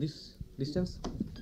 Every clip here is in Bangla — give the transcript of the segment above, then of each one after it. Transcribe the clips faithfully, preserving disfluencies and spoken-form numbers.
this distance.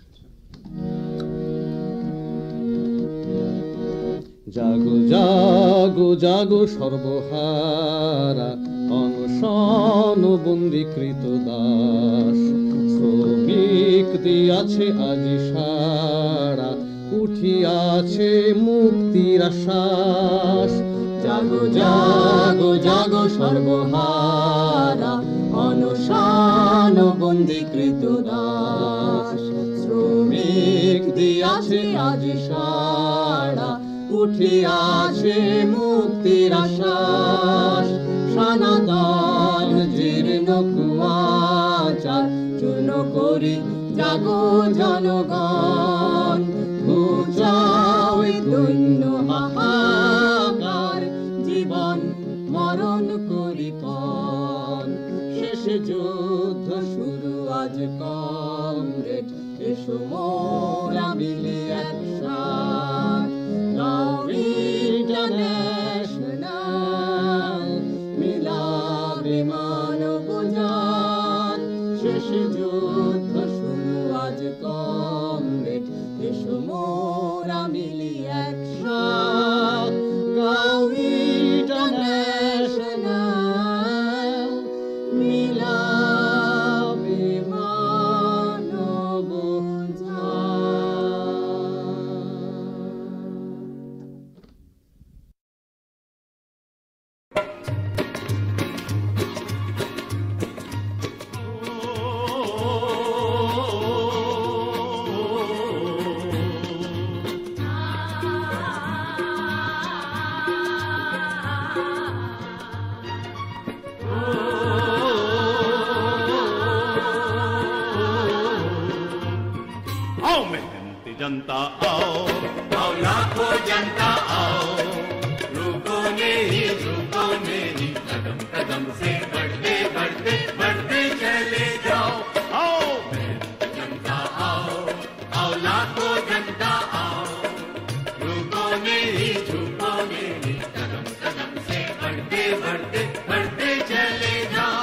জাগো জাগো জাগো সর্বহারা অনশন বন্দীকৃত দাস, শ্রমিক দিয়াছে আজি সারা, উঠিয়াছে মুক্তির আশ্বাস। জাগো জাগো জাগো সর্বহারা অনশন বন্দীকৃত দাস, শ্রমিক দিয়াছে আজি সারা, উঠিয়াছে মুক্তির আশ্বাস। সনাতন জীর্ণ কুয়াচার চূর্ণ করি জাগো জনগণ, ঘুচাও এই দৈন্য হাহাকার, জীবন মরণ করি পণ। শেষ যুদ্ধ শুরু আজ কমরেড, এসো মোরা মিলে একসাথ, গাও ইন্টারন্যাশনাল, মিলাবে মানব জাত। শেষ যুদ্ধ শুরু আজ কমরেড, এসো মোরা মিলি একসাথ, গাও ইন্টারন্যাশনাল, মিলাবে মানব जनता आओ, आओ लाखों जनता आओ, रुको नहीं रुको नहीं, कदम कदम से बढ़ते बढ़ते बढ़ते चले जाओ। आओ जनता आओ, आओ लाखों जनता आओ, रुको नहीं रुको नहीं, कदम कदम से बढ़ते बढ़ते बढ़ते चले जाओ।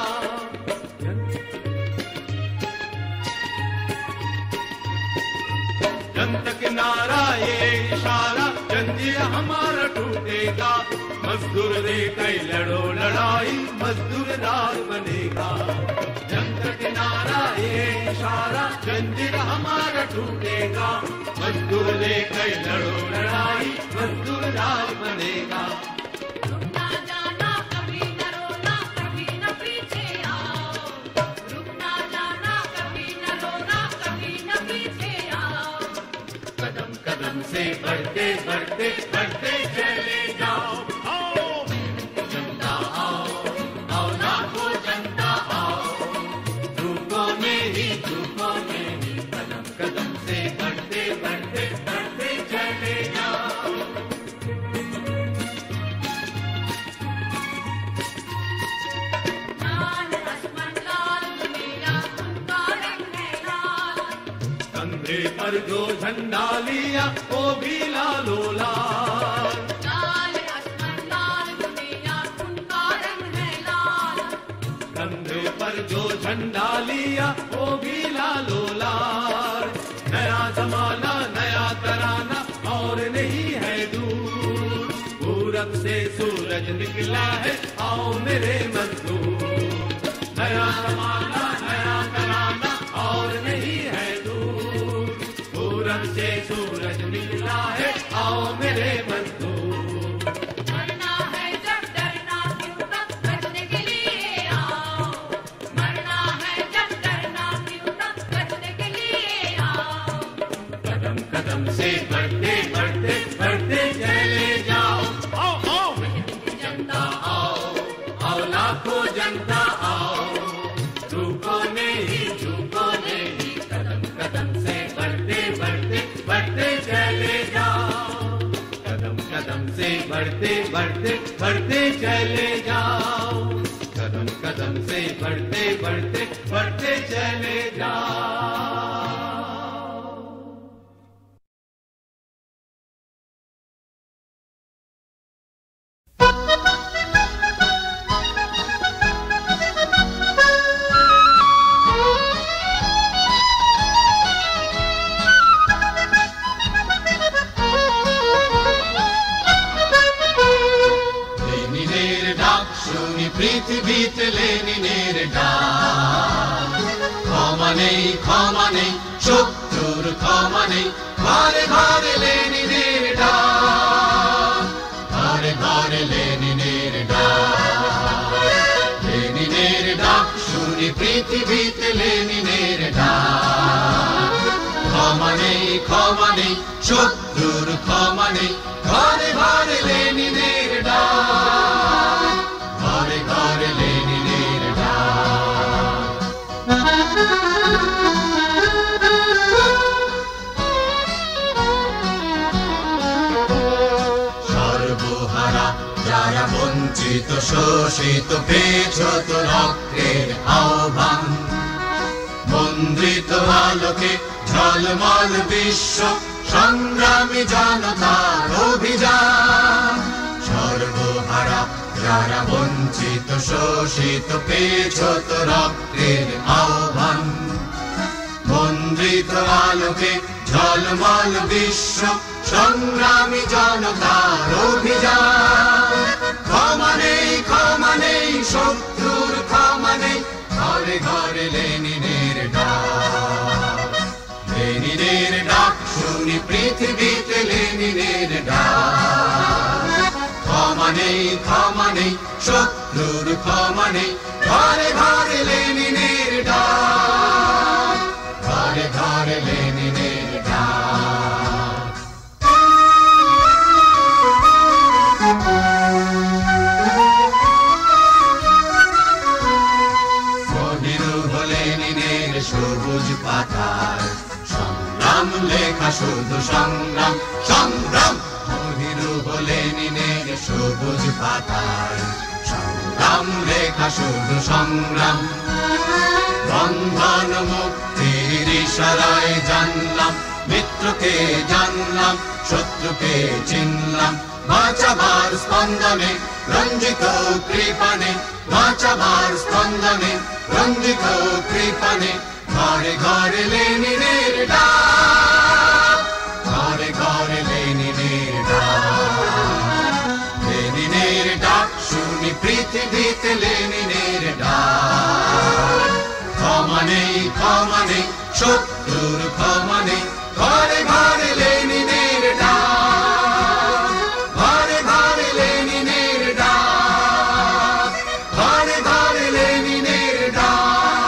जनता के नारा ये इशारा, जंजीर हमारा टूटेगा, मजदूर रे कई लड़ो लड़ाई, मजदूर राज बनेगा। जनता के नारा ये इशारा, जंजीर हमारा टूटेगा, मजदूर रे कई लड़ो लड़ाई, मजदूर राज बनेगा। से बढ़ते बढ़ते बढ़ते चले जाओ। आओ जनता आओ, आओ लाखों जनता आओ, रुको नहीं रुको नहीं, कदम कदम से बढ़ते बढ़ते बढ़ते चले जाओ। लाल आसमान लाल मेरा उनका रंग है लाल, कंधे पर जो झंडा लिया वो भी लालो लाल। लाल आसमान लाल दुनिया उनका रंग है लाल, कंधे पर जो झंडा लिया वो भी लालो लाल। नया जमाना नया तराना और नहीं है दूर, पूरब से सूरज निकला है आओ मेरे मजदूर। नया जमाना नया तराना और नहीं है दूर, पूरब से सूरज निकला है आओ मेरे मजदूर। मरना है जब डरना क्यों तक बचने के लिए आओ, मरना है जब डरना क्यों तक बचने के लिए आओ। कदम कदम से बढ़ते बढ़ते बढ़ते चले जाओ। आओ आओ जनता आओ, आओ लाखों जनता आओ, रुको नहीं झुको नहीं, कदम कदम से बढ़ते बढ़ते बढ़ते चले जाओ। कदम कदम से बढ़ते बढ़ते बढ़ते चले जाओ। कदम कदम से बढ़ते बढ़ते बढ़ते चले जाओ। পৃথিবীতে লেনিনের ডাক। ক্ষমা নেই ক্ষমা নেই শত্রুর ক্ষমা নেই, ঘরে ঘরে লেনিনের ডাক, ঘরে ঘরে লেনিনের ডাক। লেনিনের ডাক শুনি পৃথিবীতে লেনিনের ডাক। ক্ষমা নেই ক্ষমা নেই শত্রুর ক্ষমা নেই, ঘরে ঘরে লেনিনের ডাক, ঘরে ঘরে লেনিনের ডাক। সর্বহারা যারা বঞ্চিত শোষিত, পেয়েছ তো রক্তের আহ্বান। মন্দ্রিত আলোকে ঝলমল বিশ্ব, সংগ্রামী জনতার অভিযান। সর্বহারা যারা বঞ্চিত শোষিত, পেয়েছ তো রক্তের আহ্বান। মন্দ্রিত আলোকে ঝলমল বিশ্ব, সংগ্রামী জনতার অভিযান। ক্ষমা নেই ক্ষমা নেই শত্রুর ক্ষমা নেই, ঘরে ঘরে লেনিনের ডাক। লেনিনের ডাক শুনি পৃথিবীতে লেনিনের ডাক। ক্ষমা নেই ক্ষমা নেই শত্রুর ক্ষমা নেই, ঘরে ঘরে লেনিনের ডাক, ঘরে ঘরে লেনিনের ডাক। মহিরুহ লেনিনের সবুজ পাতার সংগ্রাম লেখা, শুধু সংগ্রাম সংগ্রাম। মহিরুহ লেনিনের সবুজ পাতার সংগ্রাম লেখা, শুধু সংগ্রাম। বন্ধন মুক্তির ইশারায় জানলাম, মিত্রকে জানলাম, শত্রুকে চিনলাম। বাঁচাবার স্পন্দনে রঞ্জিত কৃপানে, বাঁচাবার স্পন্দনে রঞ্জিত কৃপানে, ঘরে ঘরে লেনিনের ডাক, ঘরে ঘরে লেনিনের ডাক। লেনিনের ডাক শুনি পৃথিবীতে লেনিনের ডাক। ক্ষমা নেই ক্ষমা নেই শত্রুর ক্ষমা নেই, ঘরে ঘরে লেনিনের ডাক, ঘরে ঘরে লেনিনের ডাক, ঘরে ঘরে লেনিনের ডাক।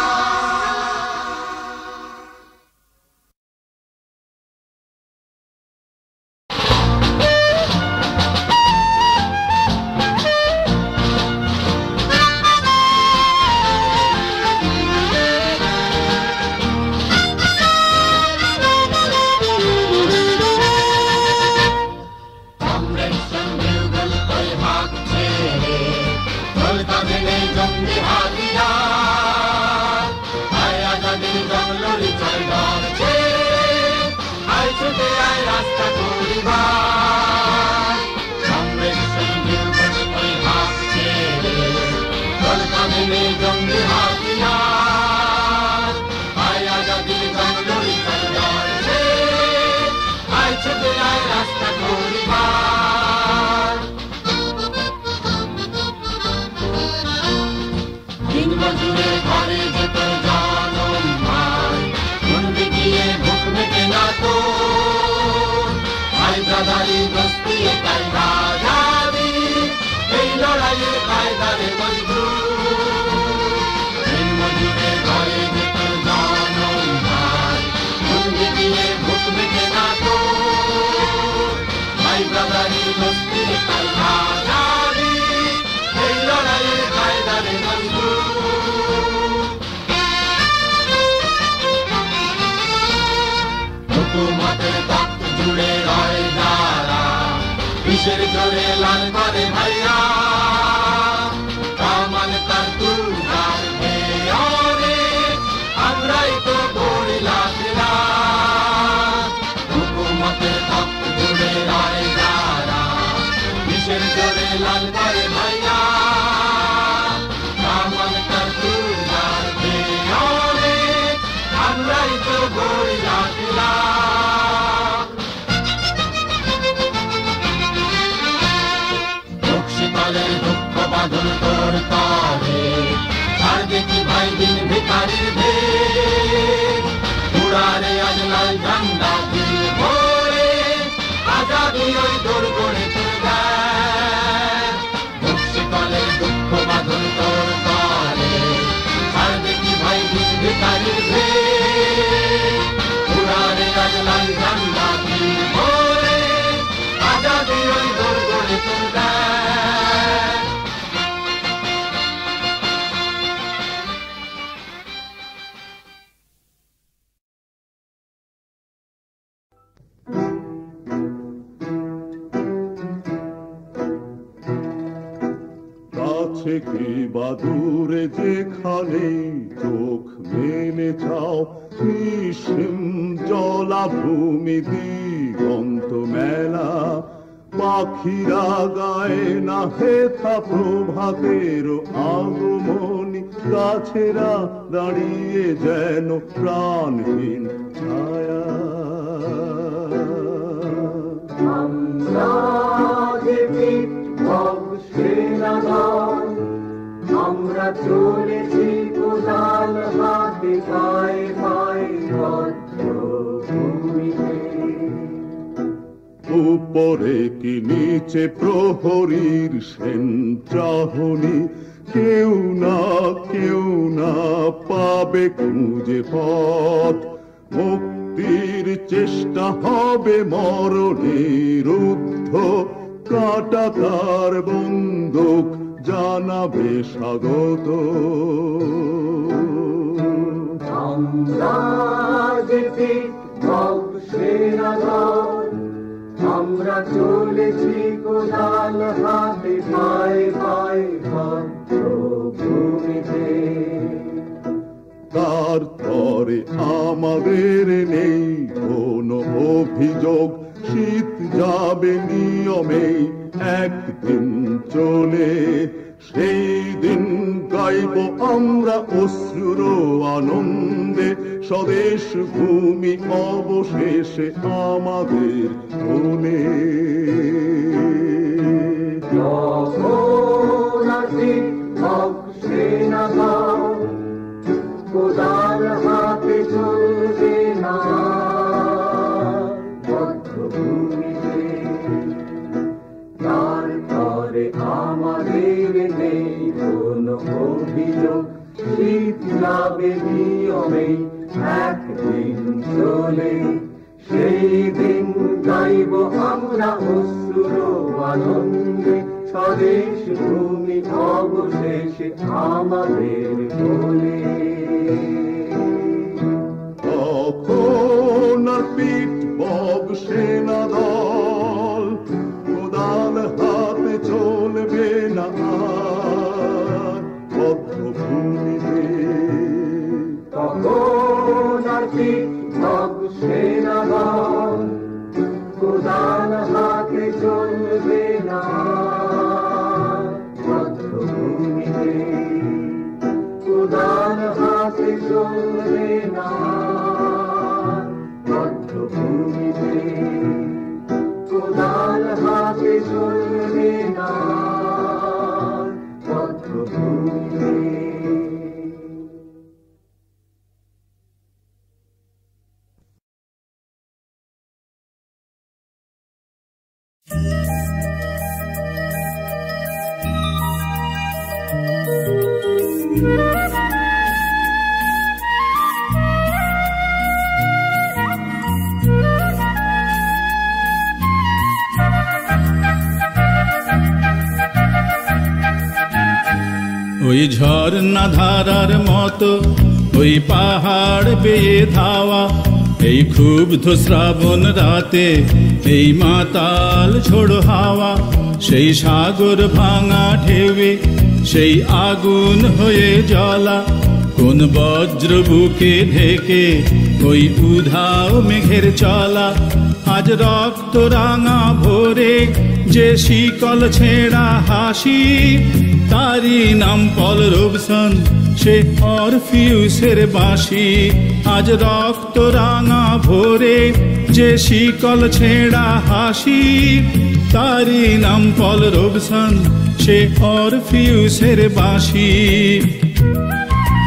কিসের জোরে লাল করে ভাইয়া কামান তার তুলার ভেয়রে আমরাই তো গড়িলাম রাত হুকুমতের তপ্ত জুড়ে রায় যারা কিসের জোরে লাল করে ভাইয়া কামান তার তুলার ভেয়রে আমরাই তো গড়িলাম রাত দেখি ভাই দিন ভিখারির ভেদ উড়ারে আজ লাল ঝান্ডা দিল ভরে আজাদি ওই দৌড় গড়ে তোর গায় মুক্তি কলে দুঃখ বাঁধন তোর তলে আর দেখি ভাই দিন ভিখারির ভেদ উড়ারে আজ লাল ঝান্ডা দিল ভরে আজাদি ওই দৌড় গড়ে তোর গায় কাছে কি বা দূরে যেখানে চোখ মেলে চাও নিঃসীম জলাভূমি দিগন্ত মেলা পাখিরা গায়ে না হেথা প্রভাতের আগমনী গাছেরা দাঁড়িয়ে যেন প্রাণহীন ছায়া আমরা চলেছি কোদাল হাতে পায়ে পায়ে উপরে কি নিচে প্রহরীর সেন চাহনি কেউ না কেউ না পাবে খুঁজে পথ মুক্তির চেষ্টা হবে মরণের ঊর্ধ্ব কাটা তার বন্দুক জানাবে স্বাগত আমরা যেতে আমরা চলেছি কোদাল হাতে পায়ে পায়ে ভূমিতে তারপরে আমাদের নেই কোনো অভিযোগ শীত যাবে নিয়মে একদিন চলে সেই দিন গাইব আমরা অশ্রুর আনন্দে স্বদেশ ভূমি অবশেষে আমাদের মনে কোদাল হাতে চলবে না তারপরে আমাদের নেই কোনো অভিযোগ শীত যাবে নিয়মে একদিন চলে সেই দিন গাইব আমরা অশ্রুর আনন্দে স্বদেশ ভূমি অবশেষে আমাদের বলে তখন আর পিঠ বব সেনা দল কোদাল হাতে চলবে না বদ্ধভূমিতে তখন আর পিঠ বব সেনা দল কোদাল হাতে চলবে না বদ্ধভূমিতে কোদাল হাতে চলবে না বদ্ধভূমিতে কোদাল হাতে চলবে না বদ্ধভূমিতে ওই ঝর্ণা ধারার মতো ওই পাহাড় বেয়ে ধাওয়া এই ক্ষুব্ধ শ্রাবণ রাতে এই মাতাল ঝোড়ো হাওয়া সেই সাগর ভাঙা ঢেউয়ে সেই আগুন হয়ে জ্বলা কোন বজ্র বুকে ঢেকে ওই উধাও মেঘের চলা আজ রক্ত রাঙা ভোরে যে শিকল ছেঁড়া হাসি তারি নাম পল রবসন সে অরফিউসের বাঁশি আজ রক্ত রাঙা ভোরে যে শিকল ছেঁড়া হাসি তারি নাম পল রবসন সে অরফিউসের বাঁশি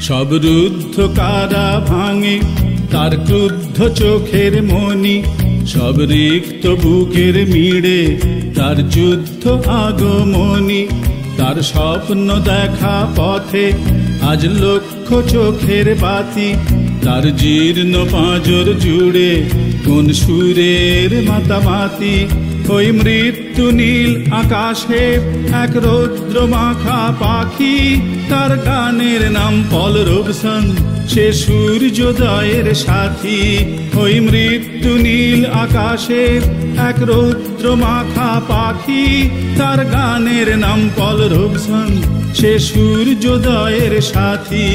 সব রুদ্ধ কারা ভাঙে তার ক্রুদ্ধ চোখের মনি, সব রিক্ত বুকের মিড়ে তার যুদ্ধ আগমনী। তার স্বপ্ন দেখা পথে আজ লক্ষ চোখের বাতি, তার জীর্ণ পাঁজর জুড়ে কোন সুরের মাতামাতি। ওই মৃত্যু নীল আকাশে এক রৌদ্র মাখা পাখি, তার গানের নাম পল রবসন, সে সূর্যোদয়ের সাথী। ওই মৃত্যু নীল আকাশে এক রৌদ্র মাখা পাখি, তার গানের নাম পল রবসন, সে সূর্যোদয়ের সাথী।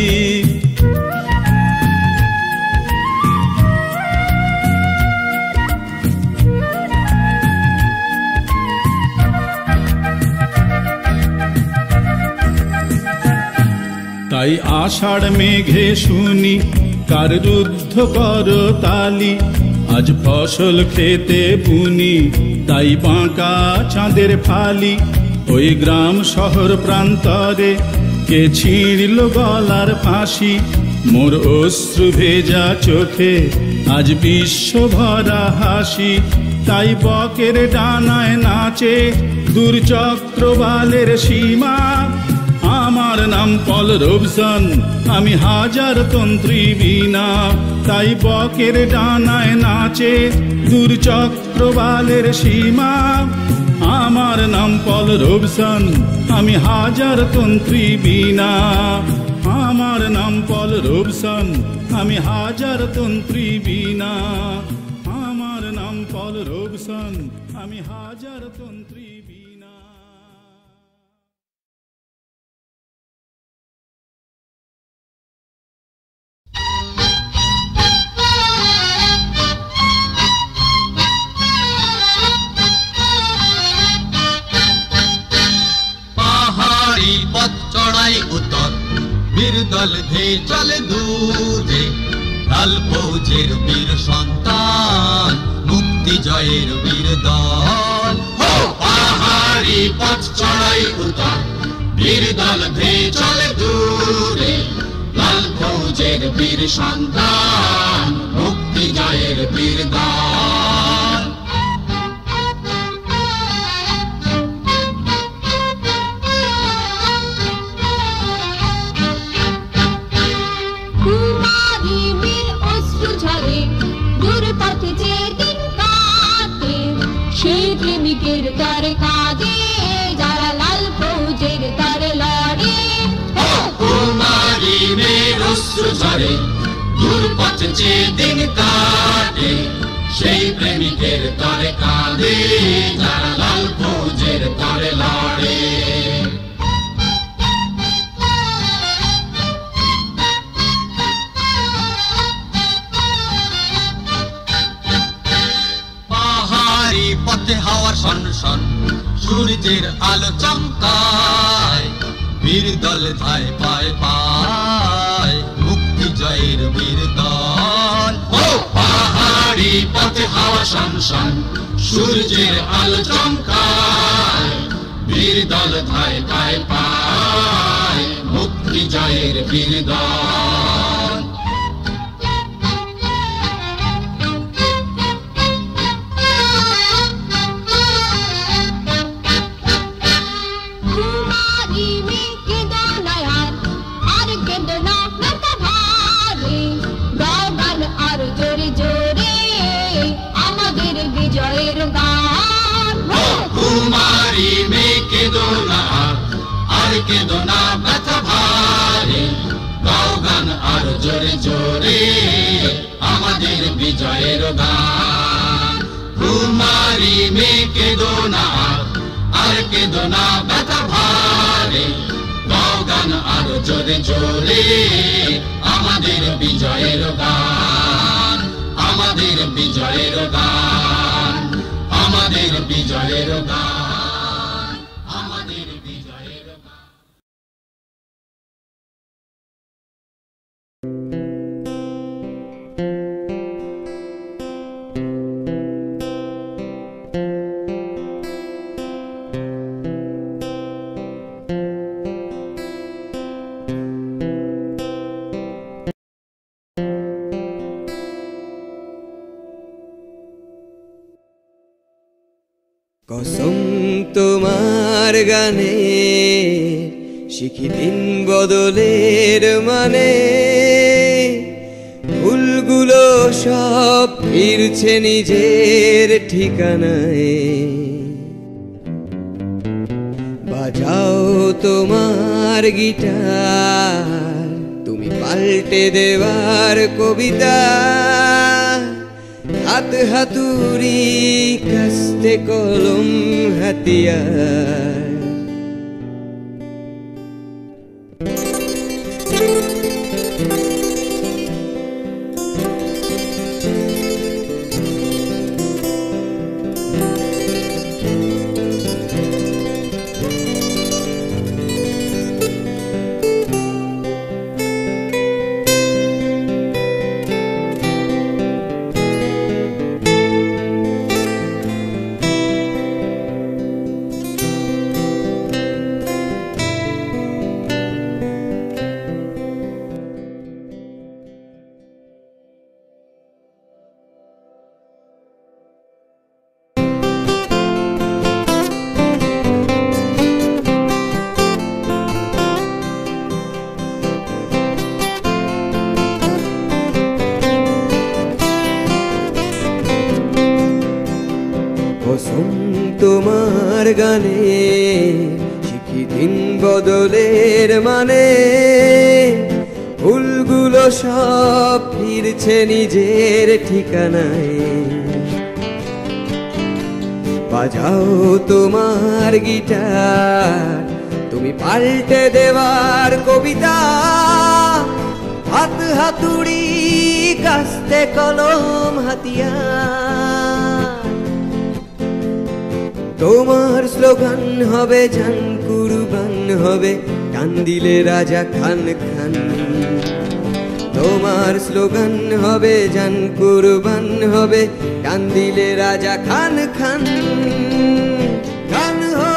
তাই আষাঢ় মেঘে শুনি কার রুদ্ধ কর তালি, আজ ফসল খেতে বুনি তাই বাঁকা চাঁদের ফালি। ওই গ্রাম শহর প্রান্তরে কে ছিঁড়ল গলার ফাঁসি, মোর অশ্রু ভেজা চোখে আজ বিশ্ব ভরা হাসি। তাই বকের ডানায় নাচে দূরচক্রবালের সীমা, আমার নাম পল রবসন, আমি হাজার তন্ত্রী বীণা। তাই বকের ডানায় নাচে দূরচক্রবালের সীমা, আমার নাম পল রবসন, আমি হাজার তন্ত্রী বীণা। আমার নাম পল রবসন, আমি হাজার তন্ত্রী বীণা। আমার নাম পল রবসন, আমি হাজার তন্ত্রী বীণা। পাহাড়ি পথ চড়াই উত্তর, বীর দল ধেয়ে চলে দূরে, লাল ফৌজের বীর সন্তান, মুক্তি জয়ের বীর দল। পাহাড়ি পথ চড়াই উত্তর, বীর দল ধেয়ে চলে দূরে, লাল ফৌজের বীর সন্তান, মুক্তি জয়ের বীর দল। কুমারী বীর অশ্রু ঝরে, দূর পথে যে দিন কাটে, সেই প্রেমিকের তরে কাঁদে, যারা লাল ফৌজের তরে লড়ে। কুমারী মেয়ের অশ্রু ঝরে, দূর পথে যে দিন কাটে, সেই প্রেমিকের তরে কাঁদে, যারা লাল ফৌজের তরে লড়ে। পাহাড়ি পথে হাওয়ার শন শন, সূর্যের আলো চমকায়, বীর দল ধায় পায় পায়, মুক্তি জয়ের বীর দল। ও পাহাড়ি পথে হাওয়া শন শন, সূর্যের আলো চমকায়, বীর দল ধায় পায় পায়, মুক্তি জয়ের বীর দল। কুমারী মেয়ে কেঁদো নয়ন, আর কেঁদো না মাথা ভারে, গাও গান আর জোরে জোরে, আমাদের বিজয়ের গান। কুমারী মেয়ে কেঁদো না, আর কেঁদো না ব্যথা ভারে, গাও গান আর জোরে জোরে, আমাদের বিজয়ের গান। কুমারী মেয়ে কেঁদো না, আর কেঁদো না ব্যথা ভারে, গাও গান আর জোরে জোরে, আমাদের বিজয়ের গান, আমাদের বিজয়ের গান, আমাদের বিজয়ের গান, আমাদের বিজয়ের গান। কসম তোমার গানে শিখি দিন বদলের মানে, ভুলগুলো সব ফিরছে নিজের ঠিকানায়। বাজাও তোমার গিটার, তুমি পাল্টে দেওয়ার কবিতা, হাত হাতুড়ি কাস্তে কলম হাতিয়ার। কসম তোমার গানে শিখি দিন বদলের মানে, ভুলগুলো সব ফিরছে নিজের ঠিকানায়। বাজাও তোমার গিটার, তুমি পাল্টে দেওয়ার কবিতা, হাত হাতুড়ি কাস্তে কলম হাতিয়ার। তোমার স্লোগান হবে জান কুরবান হবে, টান দিলে রাজা খান খান। তোমার স্লোগান হবে জান কুরবান হবে, টান দিলে রাজা খান খান। গান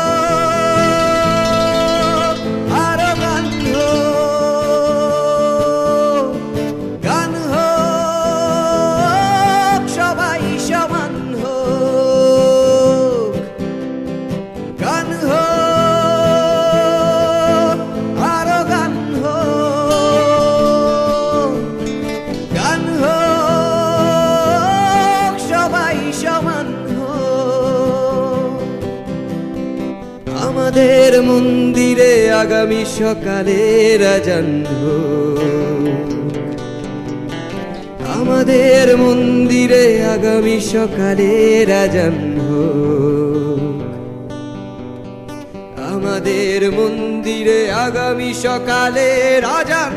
হোক আরো গান হোক, গান হোক সবাই সমান হোক, গান হোক আরো গান হোক, গান হোক সবাই সমান হোক। আমাদের মন্দিরে আগামী সকালে আজান হোক, আমাদের মন্দিরে আগামী সকালে আজান হোক, আমাদের মন্দিরে আগামী সকালে আজান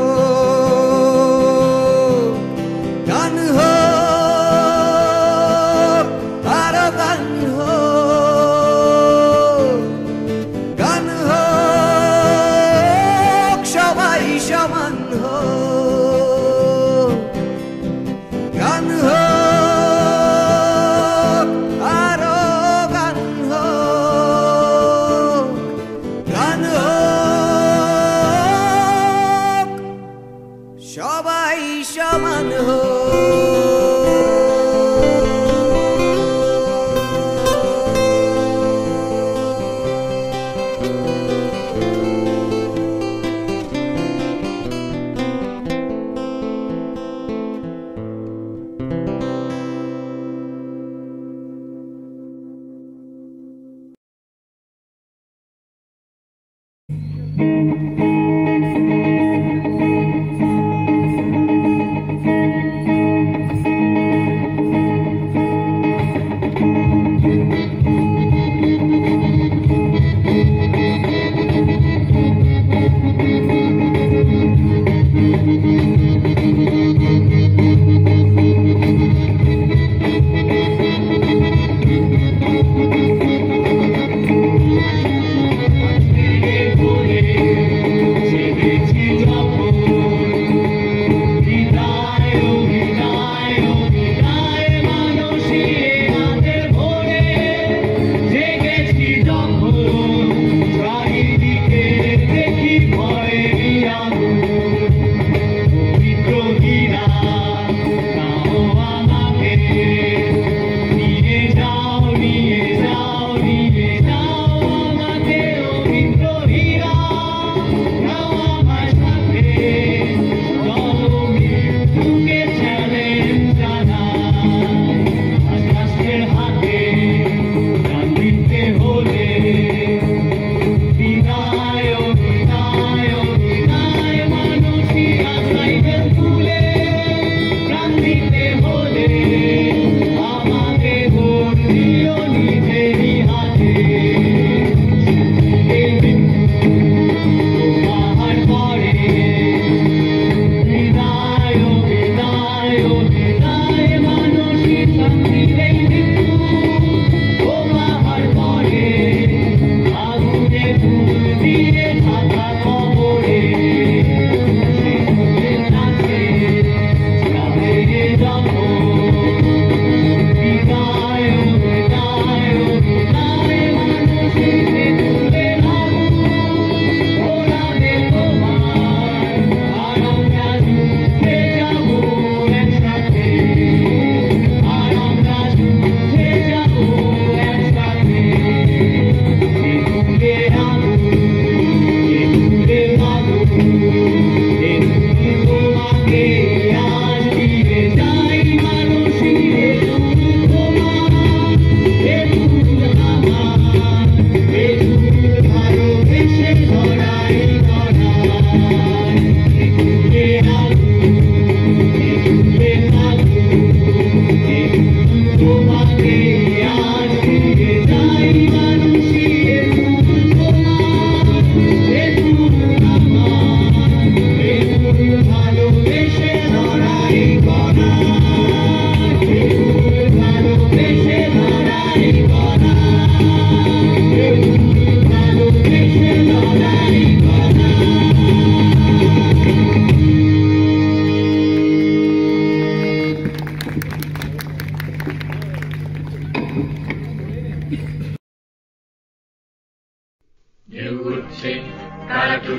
হোক। গান হোক আরো গান হোক, গান হোক সবাই সমান হোক, গান হোক আরো গান হোক, গান হোক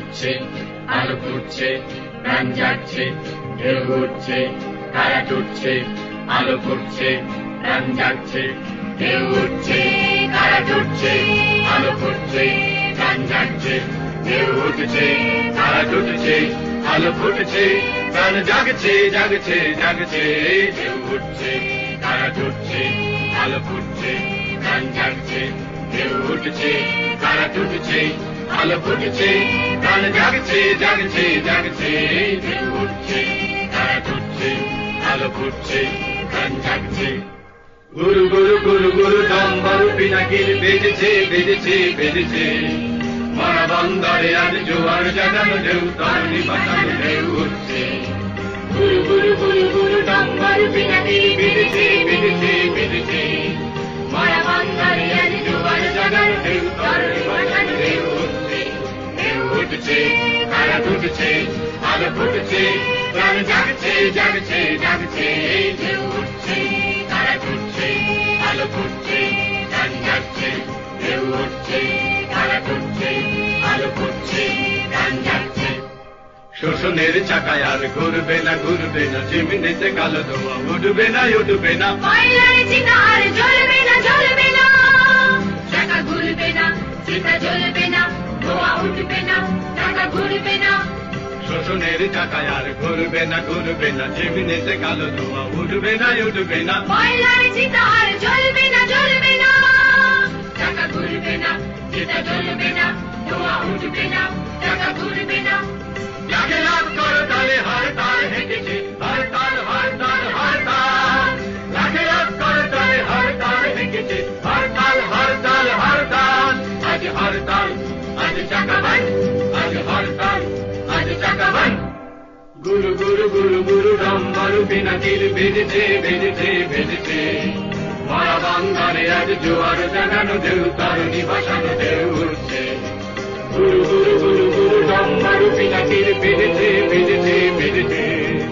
ফুটছে আলো ফুটছে প্রাণ জাগছে ঢেউ উঠছে তারা টুটছে আলো ফুটছে প্রাণ জাগছে ঢেউ উঠছে তারা টুটছে আলো ফুটছে প্রাণ জাগছে ঢেউ উঠছে তারা টুটছে আলো ফুটছে প্রাণ জাগছে জাগছে জাগছে ঢেউ উঠছে তারা টুটছে আলো ফুটছে প্রাণ জাগছে ঢেউ উঠছে তারা টুটছে আলো ফুটছে প্রাণ জাগছে জাগছে জাগছে ঢেউ উঠছে তারা টুটছে আলো ফুটছে প্রাণ জাগছে গুরু গুরু গুরু গুরু ডম্বরু পিনাকির বেজেছে বেজেছে বেজেছে মরা বন্দরে আজ জোয়ার জাগানো ঢেউ তরণী বাঁচানো ঢেউ উঠছে গুরু গুরু গুরু গুরু ডম্বরু পিনাকির বেজেছে বেজেছে বেজেছে মরা বন্দরে আজ জোয়ার জাগানো ঢেউ তরণী বাঁচানো ঢেউ উঠছে ঢেউ উঠছে তারা টুটছে আলো ফুটছে প্রাণ জাগছে জাগছে জাগছে ঢেউ উঠছে তারা টুটছে আলো ফুটছে প্রাণ জাগছে ঢেউ উঠছে তারা টুটছে আলো ফুটছে প্রাণ জাগছে শোষণের চাকায় আর ঘুরবে না ঘুরবে না চিমনিতে কালো ধোঁয়া উঠবে না উঠবে না ময়লার চিতা আর জ্বলবে না জ্বলবে না চাকা ঘুরবে না চিতা জ্বলবে না ধোঁয়া উঠবে না চাকা ঘুরবে না শোষণের চাকায় আর ঘুরবে না ঘুরবে না চিমনিতে কালো ধোঁয়া উঠবে না উঠবে না ময়লার চিতা আর জ্বলবে না জ্বলবে না চাকা ঘুরবে না চিতা জ্বলবে না ধোঁয়া উঠবে না চাকা ঘুরবে না লাগে লাভ করো তালে হার তাল হেঁটেছে হার তাল হার তাল হার তাল লাগে লাভ করো তালে হার তাল হেঁটেছে হার তাল হার তাল হার তাল আজ হার তাল আজ চাকা ভাই আজ হার তাল আজ চাকা ভাই গুরু গুরু গুরু গুরু ডম্বরু পিনাকির বেজেছে বেজেছে বেজেছে মরা বন্দরে আজ জোয়ার জাগানো ঢেউ তরণী ভাসানো ঢেউ উঠছে গুরু গুরু গুরু গুরু ডম্বরু পিনাকির বেজেছে বেজেছে বেজেছে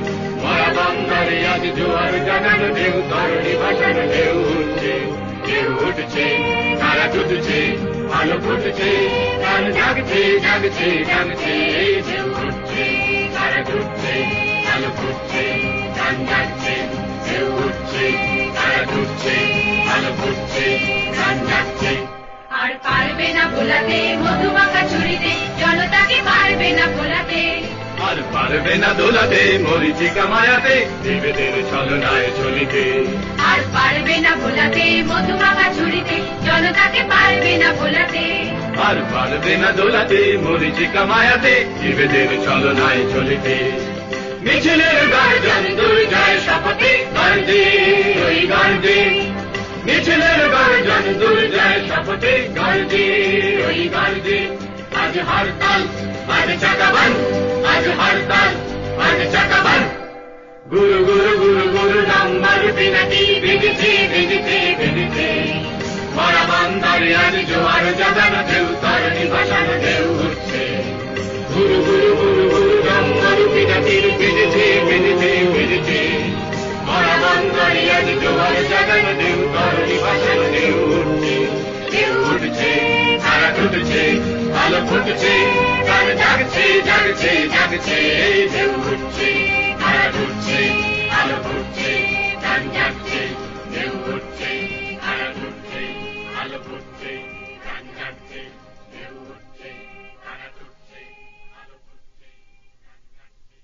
মরা বন্দরে আজ জোয়ার জাগানো ঢেউ তরণী ভাসানো ঢেউ উঠছে ঢেউ উঠছে তারা টুটছে আলো ফুটছে প্রাণ জাগছে জাগছে জাগছে ঢেউ উঠছে তারা টুটছে আলো ফুটছে প্রাণ জাগছে ঢেউ উঠছে তারা টুটছে আলো ফুটছে প্রাণ জাগছে আর পারবে না ভোলাতে মধুমাখা ছুরিতে জনতাকে পারবে না ভোলাতে আর পারবে না দোলাতে মরিচিকা মায়াতে দেবেদের ছলনায় চলিতে আর পারবে না ভোলাতে মধুমাখা ছুরিতে জনতাকে পারবে না ভোলাতে আর পারবে না দোলাতে মরিচিকা মায়াতে দেবেদের ছলনায় চলিতে মিছিলের গার্জন দুর্জয় শপথে গার্জে ওই গার্জে মিছিলের গার্জন দুর্জয় শপথে গার্জে ওই গার্জে আজ হরতাল আজ চাকা বন্ধ আজ হরতাল আজ চাকা বন্ধ গুরু গুরু গুরু গুরু ডম্বরু পিনাকি বেজেছে বেজেছে বেজেছে মরা বন্দরে আজ জোয়ার জাগানো ঢেউ তরণী ভাসানো ঢেউ উঠছে গুরু গুরু গুরু গুরু ডম্বরু পিনাকির বেজেছে বেজেছে বেজেছে মরা বন্দরে আজ জোয়ার জাগানো ঢেউ তরণী ভাসানো ঢেউ উঠছে ঢেউ উঠছে তারা টুটছে আলো ফুটছে প্রাণ জাগছে জাগছে জাগছে ঢেউ উঠছে তারা টুটছে আলো ফুটছে প্রাণ জাগছে ঢেউ উঠছে তারা টুটছে আলো ফুটছে প্রাণ জাগছে ঢেউ উঠছে তারা টুটছে আলো ফুটছে প্রাণ জাগছে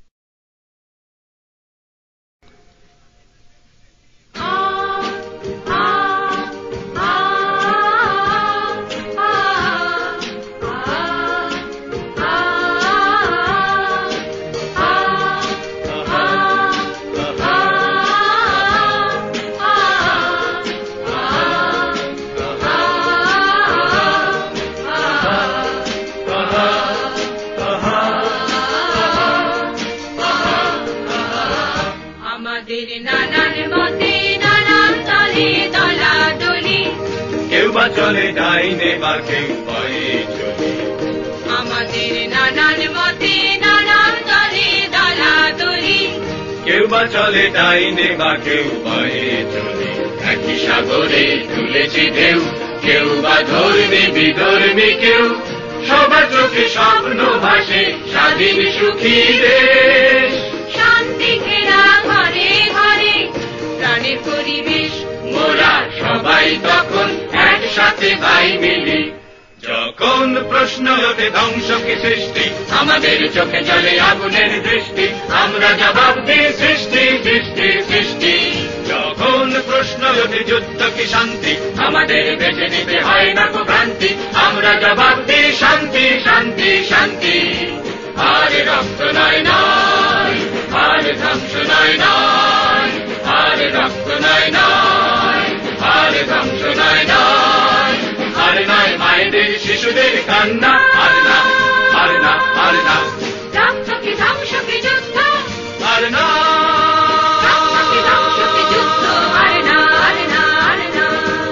চলে ডাইনে বা কেউ পরে চলে আমাদের নানান মতে নানান দলে দলাদলি কেউ বা চলে ডাইনে বা কেউ পরে চলে একই সাগরে তুলেছে ঢেউ কেউ বা ধর্মী বিধর্মী কেউ সবার চোখে স্বপ্ন ভাসে স্বাধীন সুখী দেশ। শান্তি ঘেরা ঘরে ঘরে প্রাণের পরিবেশ, মোরা সবাই তখন একসাথে ভাই মিলি। যখন প্রশ্ন ওঠে ধ্বংস কি সৃষ্টি, আমাদের চোখে জলে আগুনের দৃষ্টি, আমরা জবাব দিই সৃষ্টি সৃষ্টি সৃষ্টি। যখন প্রশ্ন ওঠে যুদ্ধ কি শান্তি, আমাদের বেছে নিতে হয় না কো ভ্রান্তি, আমরা জবাব দিই শান্তি শান্তি শান্তি। আর রক্ত নয় নয়, আর ধ্বংস নয় নয়, আর রক্ত নয় নয়, আর ধ্বংস নয় নয়, আর নয় মায়েদের শিশুদের কান্না, আর না আর না আর না, রক্ত কি ধ্বংস কি যুদ্ধ, আর না রক্ত কি ধ্বংস কি যুদ্ধ, আর না আর না আর না।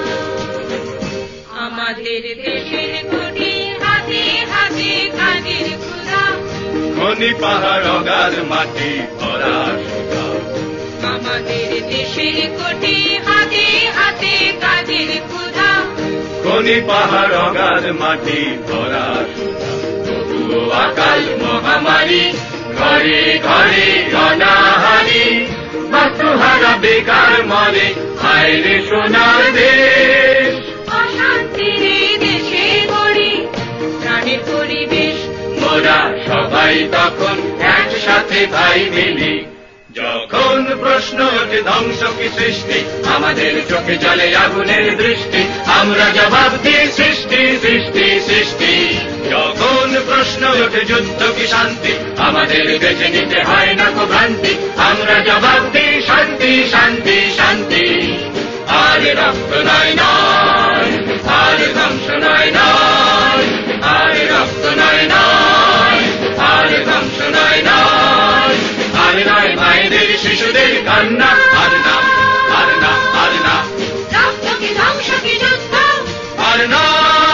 আমাদের দেশের কোটি হাতে হাতে কাজের ক্ষুধা, খনি পাহাড় অগাধ মাটি ভরা সুধা। আমাদের দেশের কোটি হাতে হাতে কাজের ক্ষুধা, খনি পাহাড় অগাধ মাটি ভরা সুধা। তবুও আকাল মহামারী ঘরে ঘরে অনাহারি, বাস্তুহারা বেকার মরে হায় রে সোনার দেশ। অশান্তির এই দেশে গড়ি প্রাণের পরিবেশ, মোরা সবাই তখন একসাথে ভাই মিলি। যখন প্রশ্ন ওঠে ধ্বংস কি সৃষ্টি, আমাদের চোখে জলে আগুনের দৃষ্টি, আমরা জবাব দিই সৃষ্টি সৃষ্টি সৃষ্টি। যখন প্রশ্ন ওঠে যুদ্ধ কি শান্তি, আমাদের বেছে নিতে হয় না কো ভ্রান্তি, আমরা জবাব দিই শান্তি শান্তি শান্তি। আর রক্ত নয় নয়, আর ধ্বংস নয় নয়, আর রক্ত নয় নয়, আর ধ্বংস নয় নয়, আর নয় মায়েদের শিশুদের কান্না, আর না আর না আর না, রক্ত কি ধ্বংস কি যুদ্ধ, আর না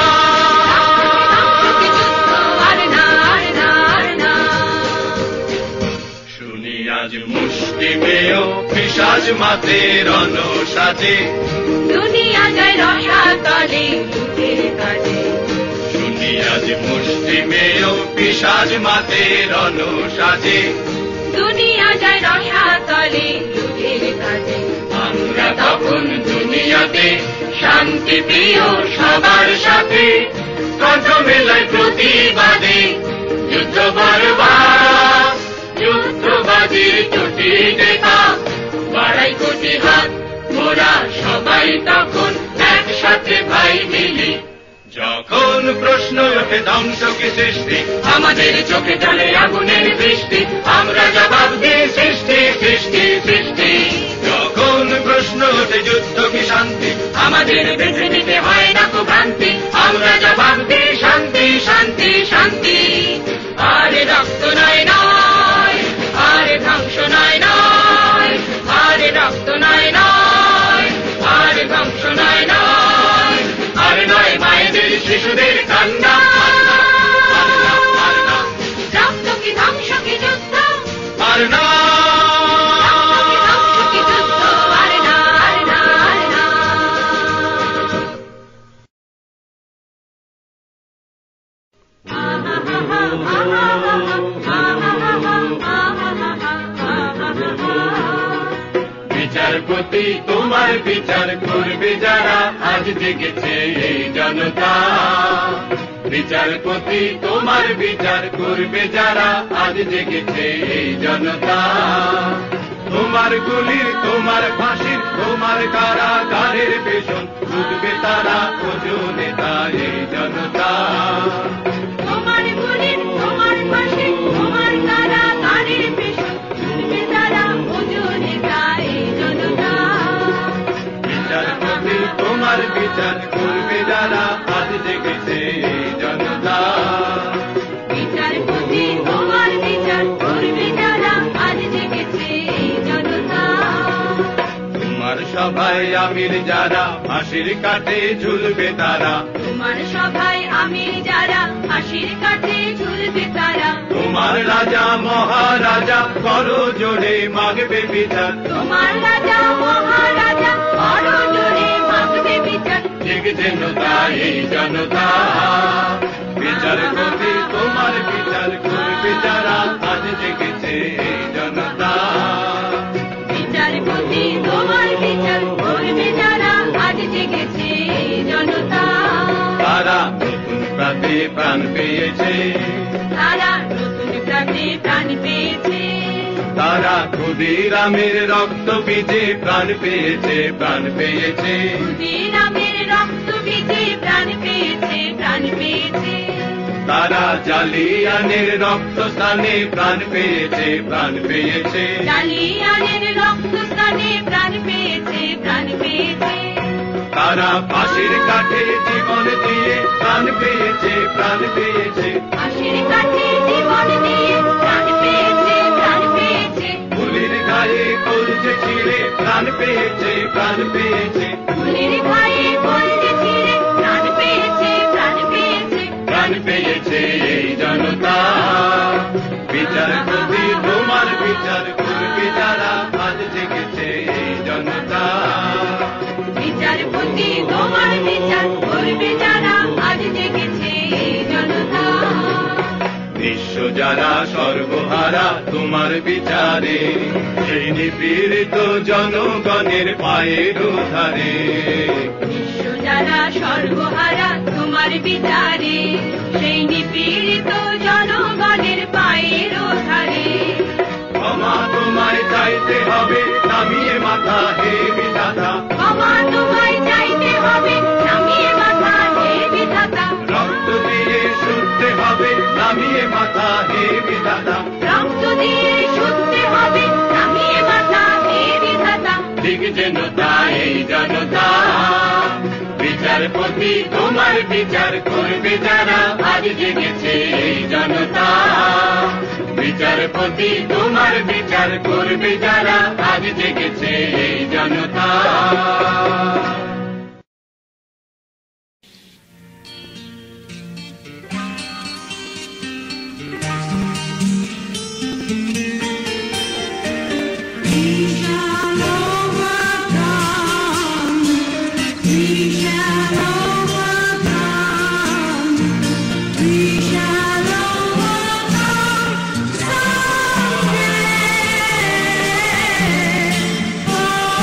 রক্ত কি যুদ্ধ, আর না আর না আর না। শুনি আজ মুষ্টিমেয় পিশাচ মাতে রণ সাজে, দুনিয়া যায় রসাতলে লুটের কাজে, শুনি আজ মুষ্টিমেয় পিশাচ মাতে রণ সাজে, দুনিয়া যায় রসাতলে লুটের কাজে। আমরা তখন দুনিয়াতে শান্তি প্রিয় সবার সাথে, কণ্ঠ মেলায় প্রতিবাদে যুদ্ধ বরবাদ, যুদ্ধবাদীর চটি দেখা বাড়াই কোটি হাত, মোরা সবাই তখন একসাথে ভাই মিলি। যখন প্রশ্ন ওঠে ধ্বংস কি সৃষ্টি, আমাদের চোখে জলে আগুনের দৃষ্টি, আমরা জবাব দিই সৃষ্টি সৃষ্টি সৃষ্টি। যখন প্রশ্ন ওঠে যুদ্ধ কি শান্তি, আমাদের বেছে নিতে হয় না কো ভ্রান্তি, আমরা জবাব দিই শান্তি শান্তি শান্তি। আর রক্ত নয় নয়, আর ধ্বংস নয় নয়, আর রক্ত নয় নয়, আর ধ্বংস নয় নয়, আর নয় মায়েদের শিশুদের কান্না, আর না আর না আর না, রক্ত কি ধ্বংস কি যুদ্ধ, আর না রক্ত কি ধ্বংস কি যুদ্ধ, আর না আর না আর না। বিচারপতি তোমার বিচার করবে যারা আজ জেগেছে এই জনতা, বিচারপতি তোমার বিচার করবে যারা আজ জেগেছে এই জনতা। তোমার গুলির তোমার ফাঁসির তোমার কারাগারের পেছন ছুটবে তারা ওজনে তার এই জনতা। তোমার গুলির তোমার পাশে তোমার কারাগারের পেছন ছুটবে তারা ওজনে তার এই জনতা। বিচারপতি তোমার বিচার করবে যারা আজ জেগেছে এই জনতা। বিচারপতি তোমার বিচার করবে যারা আজ জেগেছে এই জনতা। তোমার সভায় আমির যারা ফাঁসির কাঠে ঝুলবে তারা, তোমার সভায় আমির যারা ফাঁসির কাঠে ঝুলবে তারা। তোমার রাজা মহারাজা করো জোরে মাগবে বিচার, তোমার রাজা মহারাজা আরো জোরে মাগবে বিচার। জেগেছে জনতা এই জনতা। বিচার প্রাতে প্রাণ পেয়েছে, তারা নতুন প্রাতে প্রাণ পেয়েছে, তারা ক্ষুদিরামের রক্ত বীজে প্রাণ পেয়েছে, প্রাণ পেয়েছে, ক্ষুদিরামের রক্ত বীজে প্রাণ পেয়েছে, প্রাণ পেয়েছে, তারা জালিয়ানের রক্ত স্থানে প্রাণ পেয়েছে, প্রাণ পেয়েছে, জালিয়ানের রক্ত স্থানে প্রাণ পেয়েছে, প্রাণ পেয়েছে, তারা ফাঁসির কাঠে জীবন দিয়ে প্রাণ পেয়েছে, প্রাণ পেয়েছে, ফাঁসির কাঠে জীবন দিয়ে প্রাণ পেয়েছে, প্রাণ পেয়েছে, ফুলের গায়ে কলজে ছিঁড়ে প্রাণ পেয়েছে, প্রাণ পেয়েছে, ফুলের গায়ে কলজে ছিঁড়ে প্রাণ পেয়েছে, প্রাণ পেয়েছে, প্রাণ পেয়েছে এই জনতা। বিচারপতি তোমার বিচার করবে যারা আজ জেগেছে এই জনতা। বিচারপতি তোমার বিচার করবে যারা আজ জেগেছে এই জনতা। নিঃস্ব যারা সর্বহারা তোমার বিচারে, সেই নিপীড়িত জনগণের পায়ের ধারে। নিঃস্ব যারা সর্বহারা তোমার বিচারে, সেই নিপীড়িত জনগণের পায়ের ধারে। ক্ষমা তোমায় চাইতে হবে নামিয়ে মাথা হে বিধাতা, ক্ষমা তোমায় চাইতে হবে নামিয়ে মাথা হে বিধাতা। রক্ত দিয়ে শুদ্ধে হবে নামিয়ে মাথা হে বিধাতা, রক্ত দিয়ে শুদ্ধে হবে নামিয়ে মাথা হে বিধাতা। ঠিক যেন তাই এই জনতা। বিচারপতি তোমার বিচার করবে যারা আজ জেগেছে এই জনতা। বিচারপতি তোমার বিচার করবে যারা আজ জেগেছে এই জনতা। Someday, oh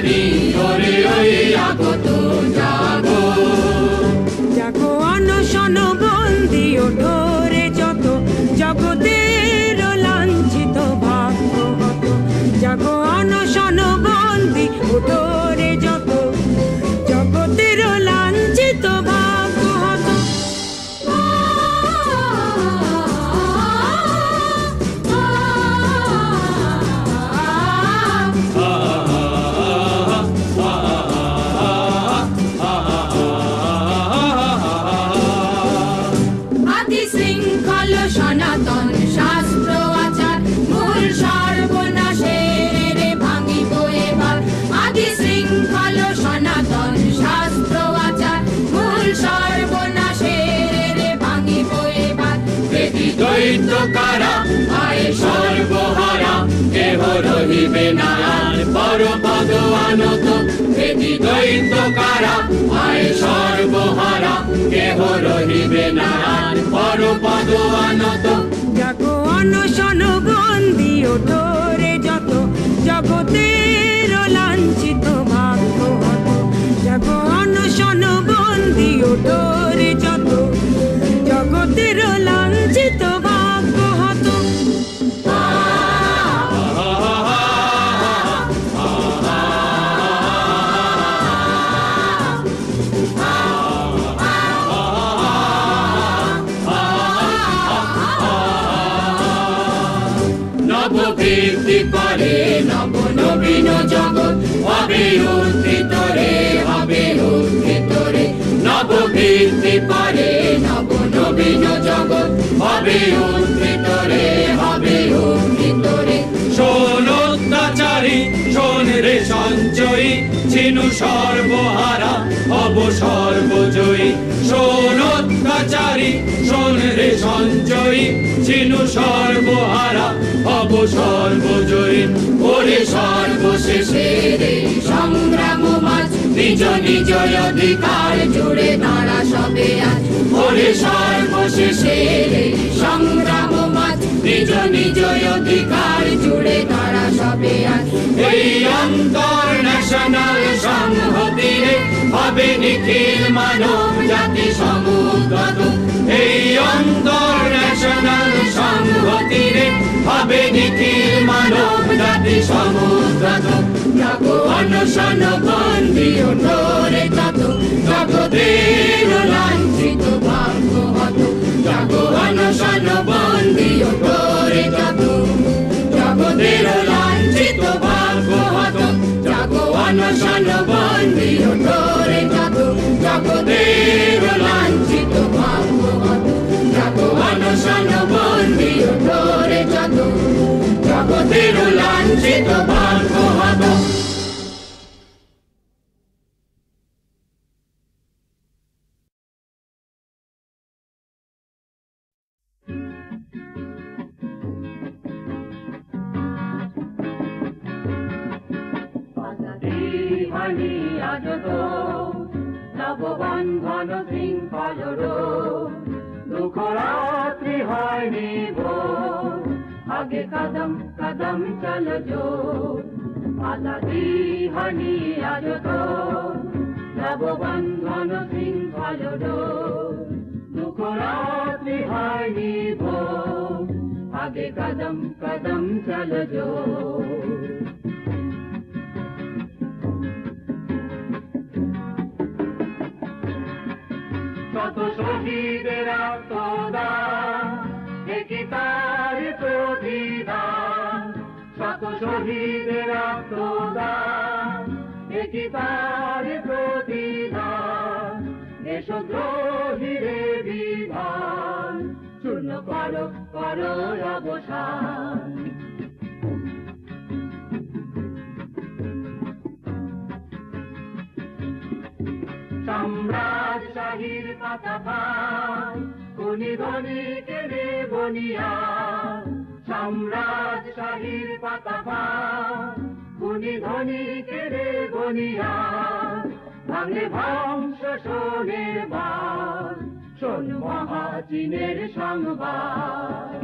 তুমি ওরে ওই আগত জাগো জাগো অনশন বন্দি ওঠো রে যত জগতের লাঞ্ছিত ভাগ্য হত জাগো অনশন বন্দি ওঠো রে যত জগতের লাঞ্ছিত ভাগ্য হত আদি শৃঙ্খল সনাতন শাস্ত্র আচার মূল সর্বনাশের রে ভাঙিব এবার আদি শৃঙ্খল সনাতন শাস্ত্র আচার মূল সর্বনাশের রে ভাঙিব এবার বেদি দৈত্য কারা আয় সর্বহারা কেহ রহিবে না আর পরপদ আনত বেদি দৈত্য কারা আয় সর্বহারা কেহ রহিবে না আর পরপদ আনত জাগো অনশন বন্দি ওঠো রে যত জগতের লাঞ্ছিত ভাগ্য হত জাগো অনশন বন্দি ওঠো রে যত জগতের লাঞ্ছিত ভাগ্য হত নববৃদ্ধি করে নব নবীন জগৎ হবে উত্থিত রে হবে উত্থিত রে নববৃদ্ধি করে নব নবীন জগৎ হবে উত্থিত রে হবে উত্থিত রে শোন অত্যাচারী শোন রে সঞ্চয়ী ছিনু সর্বহারা হব সর্বজয়ী শোন অত্যাচারী শোন রে সঞ্চয়ী ছিনু সর্বহারা হব সর্বজয়ী ওরে সর্বশেষে রে সংগ্রাম মাঝ নিজ নিজ অধিকার জুড়ে দাঁড়া সবে আজ ওরে সর্বশেষে রে সংগ্রাম মাঝ নিজ নিজ অধিকার জুড়ে দাঁড়া সবে আজ এই অন্তর ন্যাশনাল সংহতি রে হবে নিখিল মানব জাতি সমুদ্রত এই অন্তর ন্যাশনাল সংহতি রে হবে নিখিল মানব জাতি সমুদ্রত জাগো অনশন বন্দি ওঠো রে যত জগতের লাঞ্ছিত ভাগ্য হত জাগো অনশন বন্দি ওঠো রে যত জগতের লাঞ্ছিত ভাগ্য হত জাগো অনশন বন্দি ওঠো রে যত জগতের লাঞ্ছিত ভাগ্য হত জাগো অনশন বন্দি ওঠো রে যত জগতের লাঞ্ছিত ভাগ্য হত হানি আজত নববন্ধন শৃঙ্খল দুঃখ রাত্রি হয়নি ভোর আগে কদম কদম চল জো আজাদি হানি আজত নববন্ধন শৃঙ্খল দুঃখ রাত্রি হয়নি ভোর আগে কদম কদম চল জো শত শহীদের আত্মদান একই তার প্রতিদান শত শহীদের আত্মদান একই তার প্রতিদান দেশদ্রোহীরে বিধান চূর্ণ করো করো অবসান সম্রাট শাহীর পাতা ভাই কোনি ধনী কেড়ে বনিয়া সম্রাট শাহীর পাতা ভাই কোনি ধনী কেড়ে বনিয়া ভাঙে ধ্বংস শোনের বার শোন মহাচীনের সংবাদ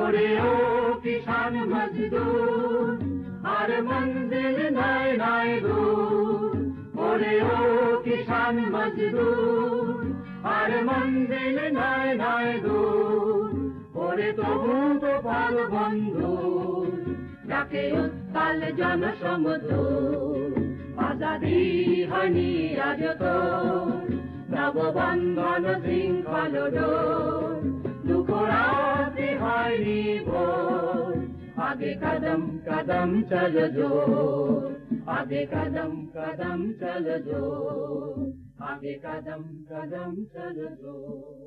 ओरे ओ किसान मजदूर हर मंजिल नए नए दूर ओरे ओ किसान मजदूर हर मंजिल नए नए दूर ओरे तबु तो पाल बंधु ডাকে উত্তাল জনসমুদ্র আজাদি হানি আজ তো নববন্ধন শৃঙ্খল ডোর দুঃখরাতে হয়নি ভোর আগে কদম কদম চল জোর আগে কদম কদম চল জোর আগে কদম কদম চল জোর